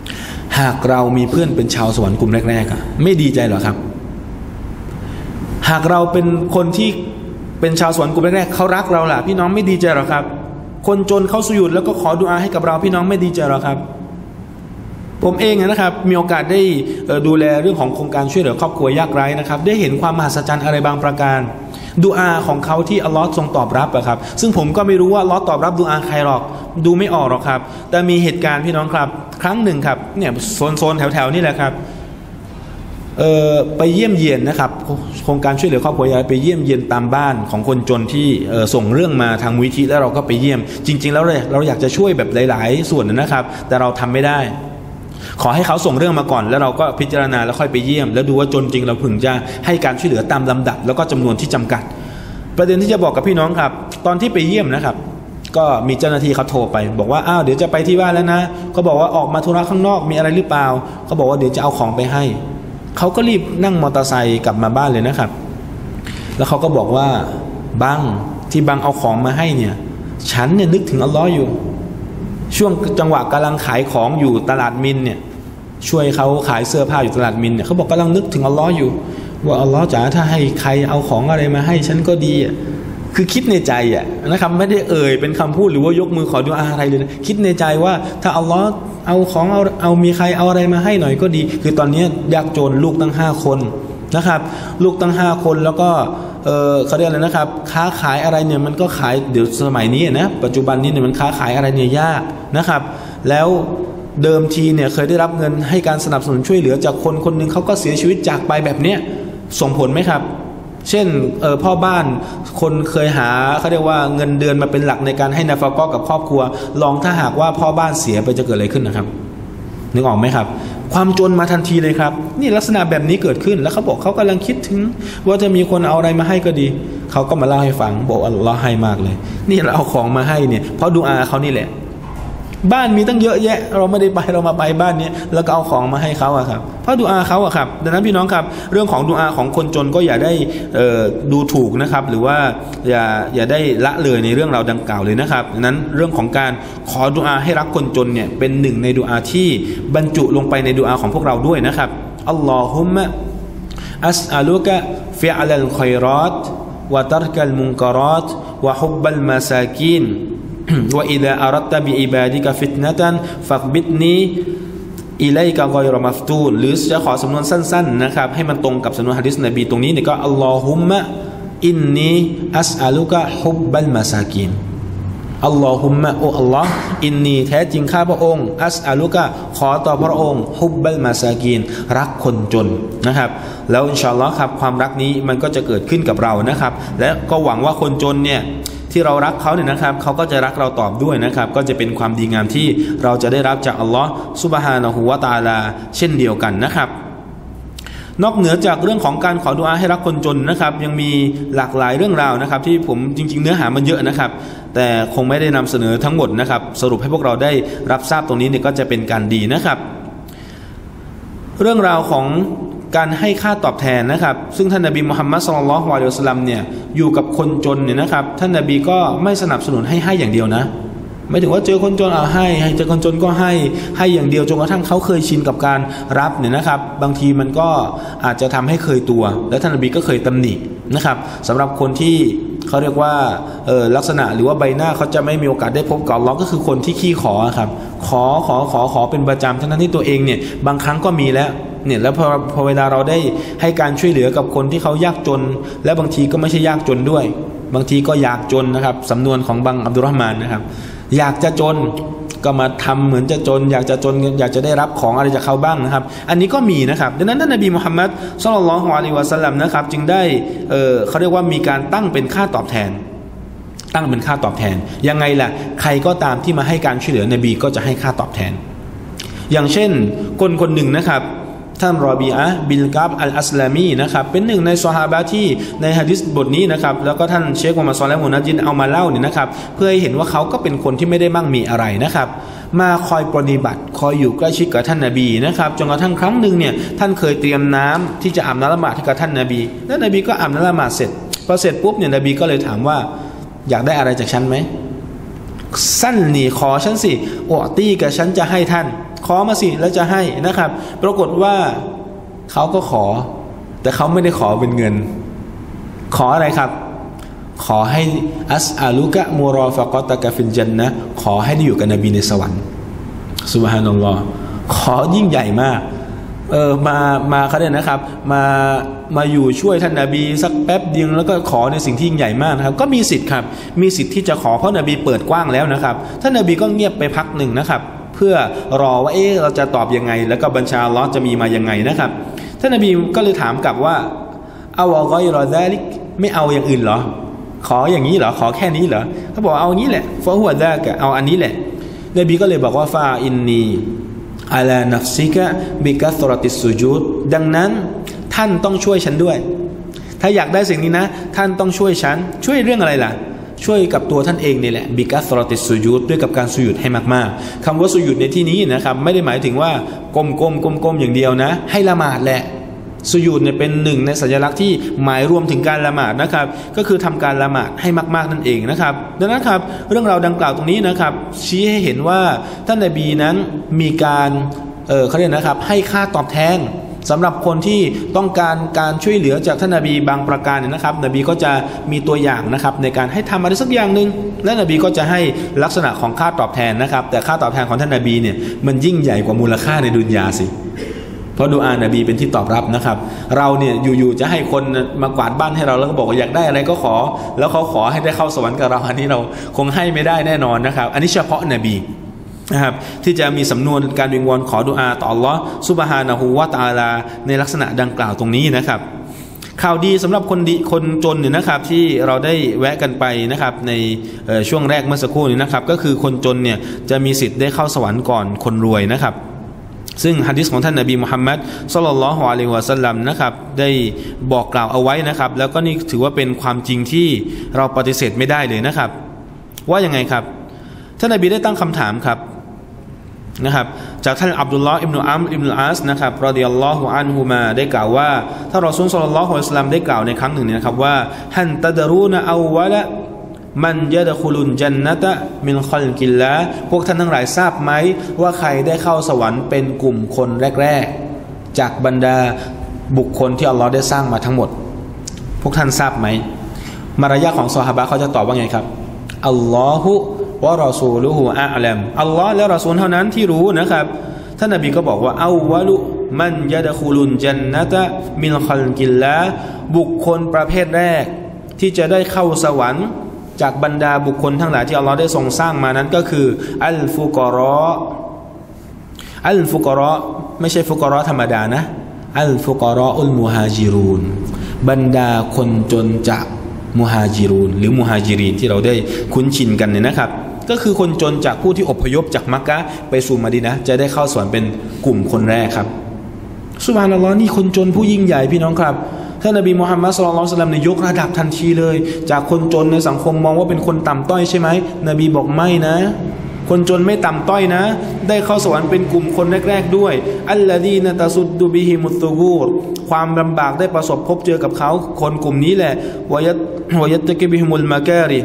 หากเรามีเพื่อนเป็นชาวสวรรค์กลุ่มแรกๆไม่ดีใจหรอครับหากเราเป็นคนที่เป็นชาวสวรรค์กลุ่มแรกๆเขารักเราล่ะพี่น้องไม่ดีใจหรอครับคนจนเขาสุญูดแล้วก็ขอดุอาให้กับเราพี่น้องไม่ดีใจหรอครับผมเองนะครับมีโอกาสได้ดูแลเรื่องของโครงการช่วยเหลือครอบครัวยากไร้นะครับได้เห็นความมหัศจรรย์อะไรบางประการดุอาของเขาที่อัลลอฮ์ทรงตอบรับครับซึ่งผมก็ไม่รู้ว่าอัลลอฮ์ตอบรับดุอาใครหรอกดูไม่ออกหรอกครับแต่มีเหตุการณ์พี่น้องครับครั้งหนึ่งครับเนี่ยโซนแถวๆนี่แหละครับไปเยี่ยมเยียนนะครับโครงการช่วยเหลือครอบครัวยากไร้ไปเยี่ยมเยียนตามบ้านของคนจนที่ส่งเรื่องมาทางมูลนิธิแล้วเราก็ไปเยี่ยมจริงๆแล้วเราอยากจะช่วยแบบหลายๆส่วนนะครับแต่เราทำไม่ได้ขอให้เขาส่งเรื่องมาก่อนแล้วเราก็พิจารณาแล้วค่อยไปเยี่ยมแล้วดูว่าจนจริงเราถึงจะให้การช่วยเหลือตามลำดับแล้วก็จำนวนที่จำกัดประเด็นที่จะบอกกับพี่น้องครับตอนที่ไปเยี่ยมนะครับก็มีเจ้าหน้าที่เขาโทรไปบอกว่าเดี๋ยวจะไปที่บ้านแล้วนะเขาบอกว่าออกมาธุระข้างนอกมีอะไรหรือเปล่าเขาบอกว่าเดี๋ยวจะเอาของไปให้เขาก็รีบนั่งมอเตอร์ไซค์กลับมาบ้านเลยนะครับแล้วเขาก็บอกว่าบังที่บังเอาของมาให้เนี่ยฉันเนี่ยนึกถึงอัลลอฮ์อยู่ช่วงจังหวะกำลังขายของอยู่ตลาดมินเนี่ยช่วยเขาขายเสื้อผ้าอยู่ตลาดมินเนี่ยเขาบอกกำลังนึกถึงอัลลอฮ์อยู่ว่าอัลลอฮ์จ๋าถ้าให้ใครเอาของอะไรมาให้ฉันก็ดีคือคิดในใจนะครับไม่ได้เป็นคำพูดหรือว่ายกมือขอดุอาอะไรเลยนะคิดในใจว่าถ้าอัลลอฮ์เอาของเอามีใครเอาอะไรมาให้หน่อยก็ดีคือตอนนี้ยากจนลูกตั้ง5 คนนะครับลูกตั้ง5 คนแล้วก็เขาเรียกอะไรนะครับค้าขายอะไรเนี่ยมันก็ขายเดี๋ยวสมัยนี้นะปัจจุบันนี้เนี่ยมันค้าขายอะไรเนี่ยยากนะครับแล้วเดิมทีเนี่ยเคยได้รับเงินให้การสนับสนุนช่วยเหลือจากคนคนหนึ่งเขาก็เสียชีวิตจากไปแบบเนี้ยส่งผลไหมครับเช่นพ่อบ้านคนเคยหาเขาเรียกว่าเงินเดือนมาเป็นหลักในการให้นาฟะกอกับครอบครัวลองถ้าหากว่าพ่อบ้านเสียไปจะเกิดอะไรขึ้นนะครับนึกออกไหมครับความจนมาทันทีเลยครับนี่ลักษณะแบบนี้เกิดขึ้นแล้วเขาบอกเขากำลังคิดถึงว่าจะมีคนเอาอะไรมาให้ก็ดีเขาก็มาเล่าให้ฟังบอกอัลลอฮ์ให้มากเลยนี่เราเอาของมาให้เนี่ยเพราะดุอาเขานี่แหละบ้านมีตั้งเยอะแยะเราไม่ได้ไปเรามาไปบ้านนี้แล้วก็เอาของมาให้เขาครับเพราะดุอาเขาครับดังนั้นพี่น้องครับเรื่องของดุอาของคนจนก็อย่าได้ดูถูกนะครับหรือว่าอย่าได้ละเลยในเรื่องราวดังกล่าวเลยนะครับดังนั้นเรื่องของการขอดุอาให้รักคนจนเนี่ยเป็นหนึ่งในดุอาที่บรรจุลงไปในดุอาของพวกเราด้วยนะครับอัลลอฮุมมะอัสอัลุกะฟิอัลคอยรอตวะตัรกัลมุนกะรอตวะฮุบบัลมาซากีนว่าอิดะอารัตบิอิบาดิกะฟิตนะตันฟักบิดนีอิไลกะกอยรอมัฟตูนหรือจะขอสำนวนสั้นๆนะครับให้มันตรงกับสำนวนหะดีษนบีตรงนี้เนี่ยก็อัลลอฮุมมะอินนีอัสอัลุกะฮุบบัลมาซากีนอัลลอฮุมมะโออัลลอฮ์อินนีแท้จริงข้าพระองค์อัสอัลุกะขอต่อพระองค์ฮุบบัลมาซากีนรักคนจนนะครับแล้วอินชาอัลลอฮ์ครับความรักนี้มันก็จะเกิดขึ้นกับเรานะครับและก็หวังว่าคนจนเนี่ยที่เรารักเขาเนี่ยนะครับเขาก็จะรักเราตอบด้วยนะครับก็จะเป็นความดีงามที่เราจะได้รับจากอัลลอฮ์ซุบฮานะฮูวะตะอาลาเช่นเดียวกันนะครับนอกเหนือจากเรื่องของการขอดุอาให้รักคนจนนะครับยังมีหลากหลายเรื่องราวนะครับที่ผมจริงๆเนื้อหามันเยอะนะครับแต่คงไม่ได้นำเสนอทั้งหมดนะครับสรุปให้พวกเราได้รับทราบตรงนี้เนี่ยก็จะเป็นการดีนะครับเรื่องราวของการให้ค่าตอบแทนนะครับซึ่งท่านนบีมุฮัมมัดศ็อลลัลลอฮุอะลัยฮิวะซัลลัมเนี่ยอยู่กับคนจนเนี่ยนะครับท่านนบีก็ไม่สนับสนุนให้อย่างเดียวนะไม่ถึงว่าเจอคนจนให้เจอคนจนก็ให้อย่างเดียวจนกระทั่งเขาเคยชินกับการรับเนี่ยนะครับบางทีมันก็อาจจะทำให้เคยตัวและท่านนบีก็เคยตำหนินะครับสำหรับคนที่เขาเรียกว่าลักษณะหรือว่าใบหน้าเขาจะไม่มีโอกาสได้พบกับอัลเลาะห์ก็คือคนที่ขี้ขอครับขอเป็นประจำทั้งที่ตัวเองเนี่ยบางครั้งก็มีแล้วเนี่ยแล้วพอเวลาเราได้ให้การช่วยเหลือกับคนที่เขายากจนและบางทีก็ไม่ใช่ยากจนด้วยบางทีก็อยากจนนะครับสำนวนของบังอับดุลเราะห์มานนะครับอยากจะจนก็มาทำเหมือนจะจนอยากจะจนอยากจะได้รับของอะไรจากเขาบ้างนะครับอันนี้ก็มีนะครับดังนั้นท่านนบีมุฮัมมัดศ็อลลัลลอฮุอะลัยฮิวะซัลลัมนะครับจึงได้เขาเรียกว่ามีการตั้งเป็นค่าตอบแทนยังไงล่ะใครก็ตามที่มาให้การช่วยเหลือนบีก็จะให้ค่าตอบแทนอย่างเช่นคนหนึ่งนะครับท่านรอบีอะห์บินกับอัลอัสลามีนะครับเป็นหนึ่งในซอฮาบะห์ที่ในหะดีษบทนี้นะครับแล้วก็ท่านเชคมุฮัมมัดศอลิห์มุนัจญินเอามาเล่าเนี่ยนะครับเพื่อให้เห็นว่าเขาก็เป็นคนที่ไม่ได้มั่งมีอะไรนะครับมาคอยปฏิบัติคอยอยู่ใกล้ชิดกับท่านนบีนะครับจนกระทั่งครั้งหนึ่งเนี่ยท่านเคยเตรียมน้ำที่จะอาบน้ำละหมาดให้กับท่านนบีแล้วนบีก็อาบน้ำละหมาดเสร็จพอเสร็จปุ๊บเนี่ยนบีก็เลยถามว่าอยากได้อะไรจากฉันไหมสั้นหนีขอฉันสิออตี้กับฉันจะให้ท่านขอมาสิแล้วจะให้นะครับปรากฏว่าเขาก็ขอแต่เขาไม่ได้ขอเป็นเงินขออะไรครับขอให้อัสอาลุกะมูรอฟะกอตะกะฟิลญันนะห์ขอให้ได้อยู่กับนบีในสวรรค์ซุบฮานัลลอฮ์ขอยิ่งใหญ่มากมาเขาเนี่ยนะครับมาอยู่ช่วยท่านนบีสักแป๊บเดียวแล้วก็ขอในสิ่งที่ยิ่งใหญ่มากนะครับก็มีสิทธิ์ครับมีสิทธิ์ที่จะขอเพราะนบีเปิดกว้างแล้วนะครับท่านนบีก็เงียบไปพักหนึ่งนะครับเพื่อรอว่าเราจะตอบยังไงแล้วก็บัญชาอัลเลาะห์จะมีมายังไงนะครับท่านนบีก็เลยถามกลับว่าเอาวะกอยรอซาลิกไม่เอาอย่างอื่นเหรอขออย่างนี้เหรอขอแค่นี้เหรอเขาบอกเอาอย่างนี้แหละฟะฮุวะซากะเอาอันนี้แหละนบีก็เลยบอกว่าฟาอินนีอาลานัฟซิกะบิกัสรติสซุญูดดังนั้นท่านต้องช่วยฉันด้วยถ้าอยากได้สิ่งนี้นะท่านต้องช่วยฉันช่วยเรื่องอะไรล่ะช่วยกับตัวท่านเองนี่แหละบิกัสรติสซุญูดด้วยกับการสุญูดให้มากๆคำว่าสุญูดในที่นี้นะครับไม่ได้หมายถึงว่าก้มอย่างเดียวนะให้ละหมาดแหละสุญูดเนี่ยเป็นหนึ่งในสัญลักษณ์ที่หมายรวมถึงการละหมาดนะครับก็คือทำการละหมาดให้มากๆนั่นเองนะครับดังนั้นครับเรื่องราวดังกล่าวตรงนี้นะครับชี้ให้เห็นว่าท่านนบีนั้นมีการเขาเรียกนะครับให้ค่าตอบแทนสำหรับคนที่ต้องการช่วยเหลือจากท่านนบีบางประการเนี่ยนะครับนบีก็จะมีตัวอย่างนะครับในการให้ทำอะไรสักอย่างหนึ่งและนบีก็จะให้ลักษณะของค่าตอบแทนนะครับแต่ค่าตอบแทนของท่านนบีเนี่ยมันยิ่งใหญ่กว่ามูลค่าในดุนยาสิเพราะดุอานบีเป็นที่ตอบรับนะครับเราเนี่ยอยู่ๆจะให้คนมากวาดบ้านให้เราแล้วก็บอกว่าอยากได้อะไรก็ขอแล้วเขาขอให้ได้เข้าสวรรค์กับเราอันนี้เราคงให้ไม่ได้แน่นอนนะครับอันนี้เฉพาะนบีนะครับที่จะมีสำนวนการวิงวอนขอดุอาต่ออัลลอฮ์ซุบฮานะฮูวะตะอาลาในลักษณะดังกล่าวตรงนี้นะครับข่าวดีสำหรับคนจนเนี่ยนะครับที่เราได้แวะกันไปนะครับในช่วงแรกเมื่อสักครู่นี้นะครับก็คือคนจนเนี่ยจะมีสิทธิ์ได้เข้าสวรรค์ก่อนคนรวยนะครับซึ่งหะดีษของท่านนบีมุฮัมมัดศ็อลลัลลอฮุอะลัยฮิวะซัลลัมนะครับได้บอกกล่าวเอาไว้นะครับแล้วก็นี่ถือว่าเป็นความจริงที่เราปฏิเสธไม่ได้เลยนะครับว่ายังไงครับท่านนบีได้ตั้งคำถามครับนะครับจากท่านอับดุลลอฮ์อิบนุอัมรอิบนุอัสนะครับรอฎิยัลลอฮุอันฮุมาได้กล่าวว่าท่านรอซูลศ็อลลัลลอฮุอะลัยฮิวะซัลลัมได้กล่าวในครั้งหนึ่งนะครับว่าฮันตะดะรูนะอัววะละมันยะดะคุลุนญันนะตะมินคอลกิลลาพวกท่านทั้งหลายทราบไหมว่าใครได้เข้าสวรรค์เป็นกลุ่มคนแรกๆจากบรรดาบุคคลที่อัลลอฮ์ได้สร้างมาทั้งหมดพวกท่านทราบไหมมารยาทของซอฮาบะห์เขาจะตอบว่าไงครับอัลลอฮุวะรอซูลุฮุอะอ์ลัมอัลลอฮ์และรอซูลเท่านั้นที่รู้นะครับท่านนบีก็บอกว่าอัววะลุมันยะดะคุลุนญันนะตะมินคอลกิลลาบุคคลประเภทแรกที่จะได้เข้าสวรรค์จากบรรดาบุคคลทั้งหลายที่อัลลอฮ์ได้ทรงสร้างมานั้นก็คืออัลฟุกอรอไม่ใช่ฟุกอรอธรรมดานะอัลฟุกอรออุลมุฮาจิรูนบรรดาคนจนจากมุฮาจิรูนหรือมุฮาจิรีนที่เราได้คุ้นชินกันเนี่ยนะครับก็คือคนจนจากผู้ที่อพยพจากมักกะฮ์ไปสู่มะดีนะห์จะได้เข้าสวรรค์เป็นกลุ่มคนแรกครับซุบฮานัลลอฮ์นี่คนจนผู้ยิ่งใหญ่พี่น้องครับท่านนบีมุฮัมมัดศ็อลลัลลอฮุอะลัยฮิวะซัลลัมเนี่ยยกระดับทันทีเลยจากคนจนในสังคมมองว่าเป็นคนต่ำต้อยใช่ไหมนบีบอกไม่นะคนจนไม่ต่ำต้อยนะได้เข้าสวรรค์เป็นกลุ่มคนแรกๆด้วยอัลลอฮีนะตะซุดดุบิฮิมุตตุกูรความลำบากได้ประสบพบเจอกับเขาคนกลุ่มนี้แหละวะยัตตะกิบิฮิมุลมะการิ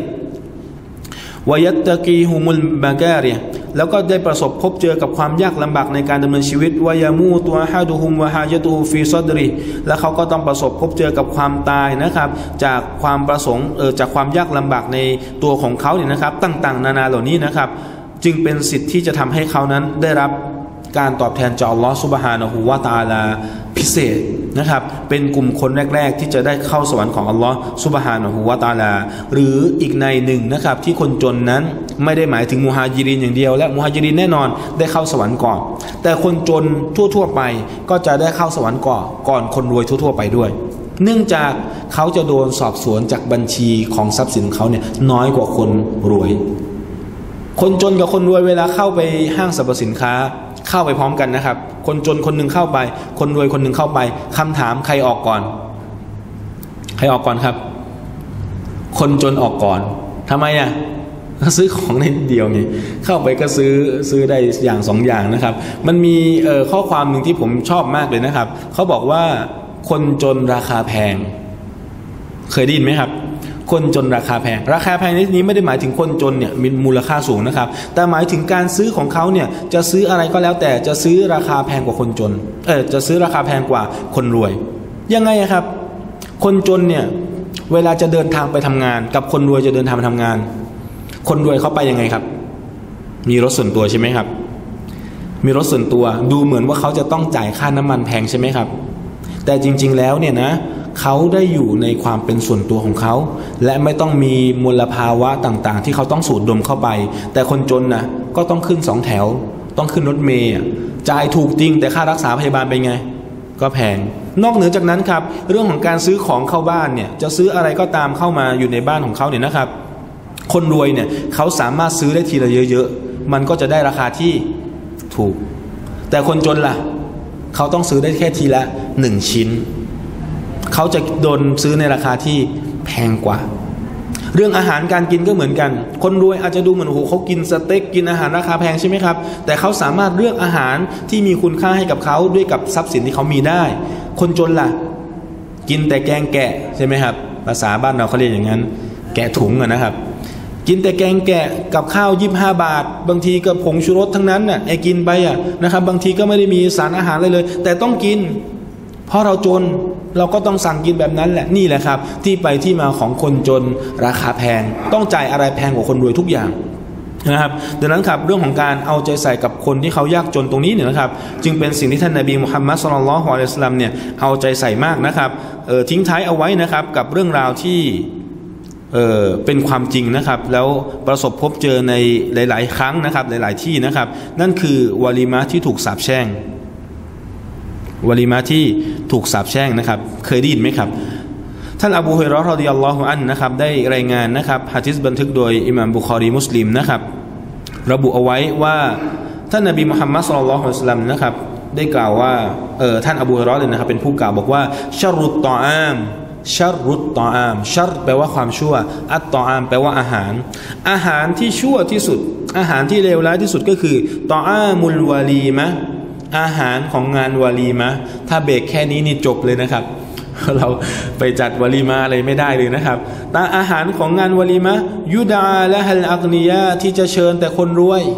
แล้วก็ได้ประสบพบเจอกับความยากลำบากในการดำเนินชีวิตวะยามูตุอะฮะดุฮุมวะฮาญะตุฮุฟีซอดริและเขาก็ต้องประสบพบเจอกับความตายนะครับจากความประสงค์จากความยากลำบากในตัวของเขาเนี่ยนะครับต่างๆนานาเหล่านี้นะครับจึงเป็นสิทธิ์ที่จะทำให้เขานั้นได้รับการตอบแทนจากอัลลอฮฺซุบฮานะฮูวะตะอาลาพิเศษนะครับเป็นกลุ่มคนแรกๆที่จะได้เข้าสวรรค์ของอัลลอฮฺซุบฮานะฮูวะตะอาลาหรืออีกในหนึ่งนะครับที่คนจนนั้นไม่ได้หมายถึงมุฮาญิรินอย่างเดียวและมุฮาญิรินแน่นอนได้เข้าสวรรค์ก่อนแต่คนจนทั่วๆไปก็จะได้เข้าสวรรค์ก่อนคนรวยทั่วๆไปด้วยเนื่องจากเขาจะโดนสอบสวนจากบัญชีของทรัพย์สินเขาเนี่ยน้อยกว่าคนรวยคนจนกับคนรวยเวลาเข้าไปห้างสรรพสินค้าเข้าไปพร้อมกันนะครับคนจนคนหนึ่งเข้าไปคนรวยคนหนึ่งเข้าไปคำถามใครออกก่อนครับคนจนออกก่อนทำไมอ่ะซื้อของในเดียวไงเข้าไปก็ซื้อได้อย่างสองอย่างนะครับมันมีข้อความหนึ่งที่ผมชอบมากเลยนะครับเขาบอกว่าคนจนราคาแพงเคยได้ยินไหมครับคนจนราคาแพงราคาแพงในที่นี้ไม่ได้หมายถึงคนจนเนี่ยมีมูลค่าสูงนะครับแต่หมายถึงการซื้อของเขาเนี่ยจะซื้ออะไรก็แล้วแต่จะซื้อราคาแพงกว่าคนจนจะซื้อราคาแพงกว่าคนรวยยังไงครับคนจนเนี่ยเวลาจะเดินทางไปทำงานกับคนรวยจะเดินทางไปทำงานคนรวยเขาไปยังไงครับมีรถส่วนตัวใช่ไหมครับมีรถส่วนตัวดูเหมือนว่าเขาจะต้องจ่ายค่าน้ำมันแพงใช่ไหมครับแต่จริงๆแล้วเนี่ยนะเขาได้อยู่ในความเป็นส่วนตัวของเขาและไม่ต้องมีมลภาวะต่างๆที่เขาต้องสูดดมเข้าไปแต่คนจนนะก็ต้องขึ้น2 แถวต้องขึ้นรถเมล์จ่ายถูกจริงแต่ค่ารักษาพยาบาลเป็นไงก็แพงนอกเหนือจากนั้นครับเรื่องของการซื้อของเข้าบ้านเนี่ยจะซื้ออะไรก็ตามเข้ามาอยู่ในบ้านของเขาเนี่ยนะครับคนรวยเนี่ยเขาสามารถซื้อได้ทีละเยอะๆมันก็จะได้ราคาที่ถูกแต่คนจนล่ะเขาต้องซื้อได้แค่ทีละ1 ชิ้นเขาจะโดนซื้อในราคาที่แพงกว่าเรื่องอาหารการกินก็เหมือนกันคนรวยอาจจะดูเหมือนโอ้โหเขากินสเต็กกินอาหารราคาแพงใช่ไหมครับแต่เขาสามารถเลือกอาหารที่มีคุณค่าให้กับเขาด้วยกับทรัพย์สินที่เขามีได้คนจนล่ะกินแต่แกงแกะใช่ไหมครับภาษาบ้านเราเขาเรียกอย่างนั้นแกะถุงนะครับกินแต่แกงแกะกับข้าว25 บาทบางทีก็ผงชูรสทั้งนั้นน่ะไอ้กินไปนะครับบางทีก็ไม่ได้มีสารอาหารเลยแต่ต้องกินเพราะเราจนเราก็ต้องสั่งกินแบบนั้นแหละนี่แหละครับที่ไปที่มาของคนจนราคาแพงต้องจ่ายอะไรแพงกว่าคนรวยทุกอย่างนะครับดังนั้นครับเรื่องของการเอาใจใส่กับคนที่เขายากจนตรงนี้เนี่ยนะครับจึงเป็นสิ่งที่ท่านนบีมุฮัมมัดศ็อลลัลลอฮุอะลัยฮิวะซัลลัมเนี่ยเอาใจใส่มากนะครับทิ้งท้ายเอาไว้นะครับกับเรื่องราวที่เป็นความจริงนะครับแล้วประสบพบเจอในหลายๆครั้งนะครับหลายๆที่นะครับนั่นคือวะลีมะที่ถูกสาปแช่งวะลีมะที่ถูกสาปแช่งนะครับเคยได้ยินไหมครับท่านอบูฮุรอยเราะห์รอฎิยัลลอฮุอันฮุนะครับได้รายงานนะครับหะดีษบันทึกโดยอิหม่ามบุคอรีมุสลิมนะครับระบุเอาไว้ว่าท่านนบีมุฮัมมัดศ็อลลัลลอฮุอะลัยฮิวะซัลลัมนะครับได้กล่าวว่าท่านอบูฮุรอยเราะห์เลยนะครับเป็นผู้กล่าวบอกว่าชัรรุตตออามชัรรุตตออามชัรแปลว่าความชั่วอัตตออามแปลว่าอาหารที่ชั่วที่สุดอาหารที่เลวร้ายที่สุดก็คือตออามุลวาลีมะอาหารของงานวาลีมะถ้าเบรกแค่นี้นี่จบเลยนะครับเราไปจัดวาลีมะอะไรไม่ได้เลยนะครับแต่อาหารของงานวาลีมะยุดาและฮัลอักนียะที่จะเชิญแต่คนรวย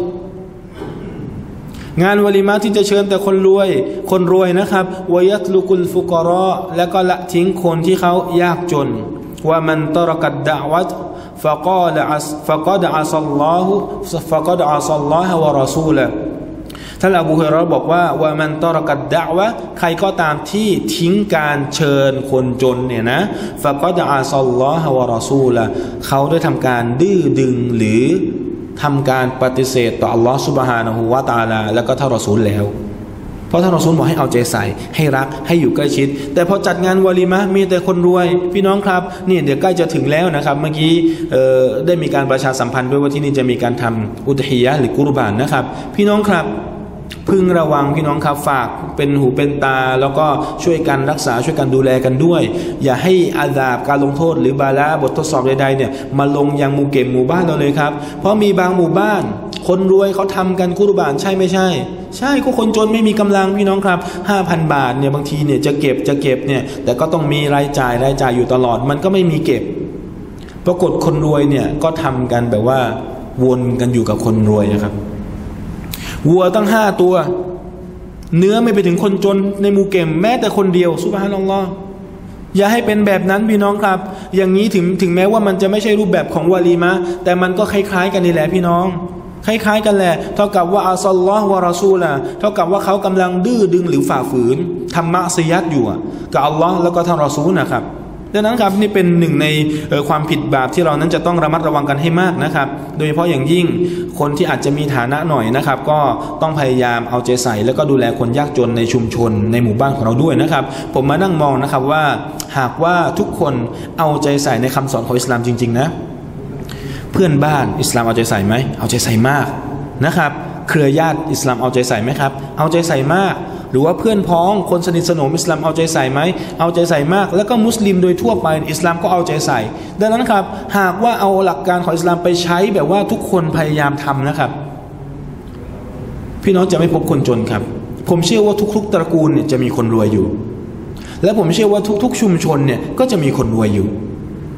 งานวะลีมะที่จะเชิญแต่คนรวยนะครับวะยัตลุกุลฟุกรอแล้วก็ละทิ้งคนที่เขายากจนว่ามันตรกัดดะวะฟะกอดอะซัลลอฮุวะรอซูละท่านอบูฮุรอยเราะห์บอกว่าว่ามันตรกัดดะวะใครก็ตามที่ทิ้งการเชิญคนจนเนี่ยนะฟะกอดอะซัลลอฮุวะรอซูละเขาได้ทำการดื้อดึงหรือทำการปฏิเสธต่ออัลลอฮฺซุบฮานะฮูวะตะอาลาแล้วก็ท่านรอซูลแล้วเพราะท่านรอซูลบอกให้เอาใจใส่ให้รักให้อยู่ใกล้ชิดแต่พอจัดงานวะลีมะมีแต่คนรวยพี่น้องครับนี่เดี๋ยวใกล้จะถึงแล้วนะครับเมื่อกี้ได้มีการประชาสัมพันธ์ด้วยว่าที่นี่จะมีการทำอุดฮิยะห์หรือกุรบานนะครับพี่น้องครับพึงระวังพี่น้องครับฝากเป็นหูเป็นตาแล้วก็ช่วยกันรักษาช่วยกันดูแลกันด้วยอย่าให้อาซาบการลงโทษหรือบาลาบททดสอบใดๆเนี่ยมาลงยังหมู่บ้านเราเลยครับเพราะมีบางหมู่บ้านคนรวยเขาทำกันกุรบานใช่ไม่ใช่ใช่ก็คนจนไม่มีกำลังพี่น้องครับ 5,000 บาทเนี่ยบางทีเนี่ยจะเก็บเนี่ยแต่ก็ต้องมีรายจ่ายอยู่ตลอดมันก็ไม่มีเก็บปรากฏคนรวยเนี่ยก็ทำกันแบบว่าวนกันอยู่กับคนรวยนะครับวัวตั้ง5 ตัวเนื้อไม่ไปถึงคนจนในหมู่เก็มแม้แต่คนเดียวซุบฮานัลลอฮ์อย่าให้เป็นแบบนั้นพี่น้องครับอย่างนี้ถึงแม้ว่ามันจะไม่ใช่รูปแบบของวะลีมะแต่มันก็คล้ายๆกันนี่แหละพี่น้องคล้ายๆกันแหละเท่ากับว่าอัลลอฮ์วะรอซูละเท่ากับว่าเขากำลังดื้อดึงหรือฝ่าฝืนทำมะซิยัตอยู่กับอัลลอฮ์แล้วก็ท่านรอซูลนะครับดังนั้นครับนี่เป็นหนึ่งในความผิดบาปที่เรานั้นจะต้องระมัดระวังกันให้มากนะครับโดยเฉพาะอย่างยิ่งคนที่อาจจะมีฐานะหน่อยนะครับก็ต้องพยายามเอาใจใส่แล้วก็ดูแลคนยากจนในชุมชนในหมู่บ้านของเราด้วยนะครับผมมานั่งมองนะครับว่าหากว่าทุกคนเอาใจใส่ในคำสอนของอิสลามจริงๆนะเพื่อนบ้านอิสลามเอาใจใส่ไหมเอาใจใส่มากนะครับเครือญาติอิสลามเอาใจใส่ไหมครับเอาใจใส่มากหรือว่าเพื่อนพ้องคนสนิทสนมอิสลามเอาใจใส่ไหมเอาใจใส่มากแล้วก็มุสลิมโดยทั่วไปอิสลามก็เอาใจใส่ดังนั้นครับหากว่าเอาหลักการของอิสลามไปใช้แบบว่าทุกคนพยายามทำนะครับพี่น้องจะไม่พบคนจนครับผมเชื่อว่าทุกๆตระกูลเนี่ยจะมีคนรวยอยู่และผมเชื่อว่าทุกๆชุมชนเนี่ยก็จะมีคนรวยอยู่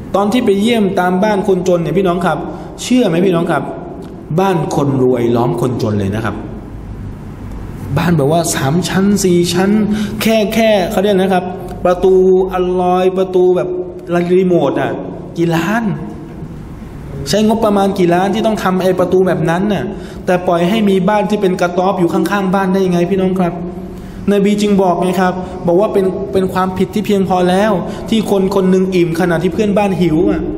ตอนที่ไปเยี่ยมตามบ้านคนจนเนี่ยพี่น้องครับเชื่อไหมพี่น้องครับบ้านคนรวยล้อมคนจนเลยนะครับบ้านแบบว่า3 ชั้น 4 ชั้นแค่เขาเรียกนะครับประตูอัลลอยประตูแบบรีโมทอ่ะกี่ล้านใช้งบประมาณกี่ล้านที่ต้องทำไอ้ประตูแบบนั้นน่ะแต่ปล่อยให้มีบ้านที่เป็นกระต๊อบอยู่ข้างๆบ้านได้ยังไงพี่น้องครับนบีจึงบอกไงครับบอกว่าเป็นความผิดที่เพียงพอแล้วที่คนหนึ่งอิ่มขณะที่เพื่อนบ้านหิวอ่ะ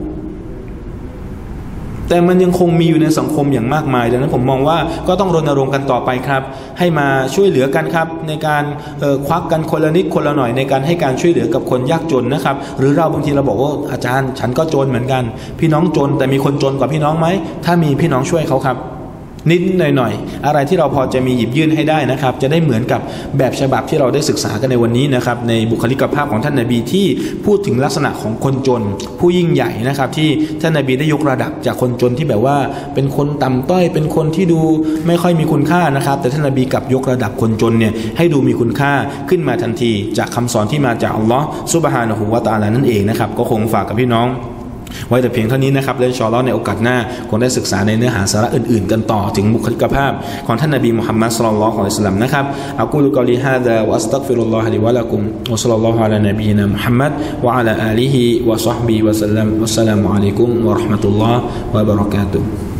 แต่มันยังคงมีอยู่ในสังคมอย่างมากมายดังนั้นผมมองว่าก็ต้องรณรงค์กันต่อไปครับให้มาช่วยเหลือกันครับในการควักกันคนละนิดคนละหน่อยในการให้การช่วยเหลือกับคนยากจนนะครับหรือเราบางทีเราบอกว่าอาจารย์ฉันก็จนเหมือนกันพี่น้องจนแต่มีคนจนกว่าพี่น้องไหมถ้ามีพี่น้องช่วยเขาครับนิดหน่อยอะไรที่เราพอจะมีหยิบยื่นให้ได้นะครับจะได้เหมือนกับแบบฉบับที่เราได้ศึกษากันในวันนี้นะครับในบุคลิกภาพของท่านนบีที่พูดถึงลักษณะของคนจนผู้ยิ่งใหญ่นะครับที่ท่านนบีได้ยกระดับจากคนจนที่แบบว่าเป็นคนต่ำต้อยเป็นคนที่ดูไม่ค่อยมีคุณค่านะครับแต่ท่านนบีกลับยกระดับคนจนเนี่ยให้ดูมีคุณค่าขึ้นมาทันทีจากคำสอนที่มาจากอัลลอฮ์ซุบฮานะฮูวะตะอาลานั่นเองนะครับก็คงฝากกับพี่น้องไว้แต่เพียงเท่านี้นะครับและอินชาอัลเลาะห์ในโอกาสหน้าคงได้ศึกษาในเนื้อหาสาระอื่นๆกันต่อถึงบุคลิกภาพของท่านนบีมุฮัมมัดศ็อลลัลลอฮุอะลัยฮิวะซัลลัมนะครับอะกูลุกอลีฮาซาวะอัสตัฆฟิรุลลอฮะลิวะละกุมวะศ็อลลัลลอฮุอะลานบีนามุฮัมมัดวะอะลาอาลิฮิวะศอฮบิฮิวะซัลลัมวัสสลามุอะลัยกุมวะเราะห์มะตุลลอฮ์วะบะเราะกาตุฮ์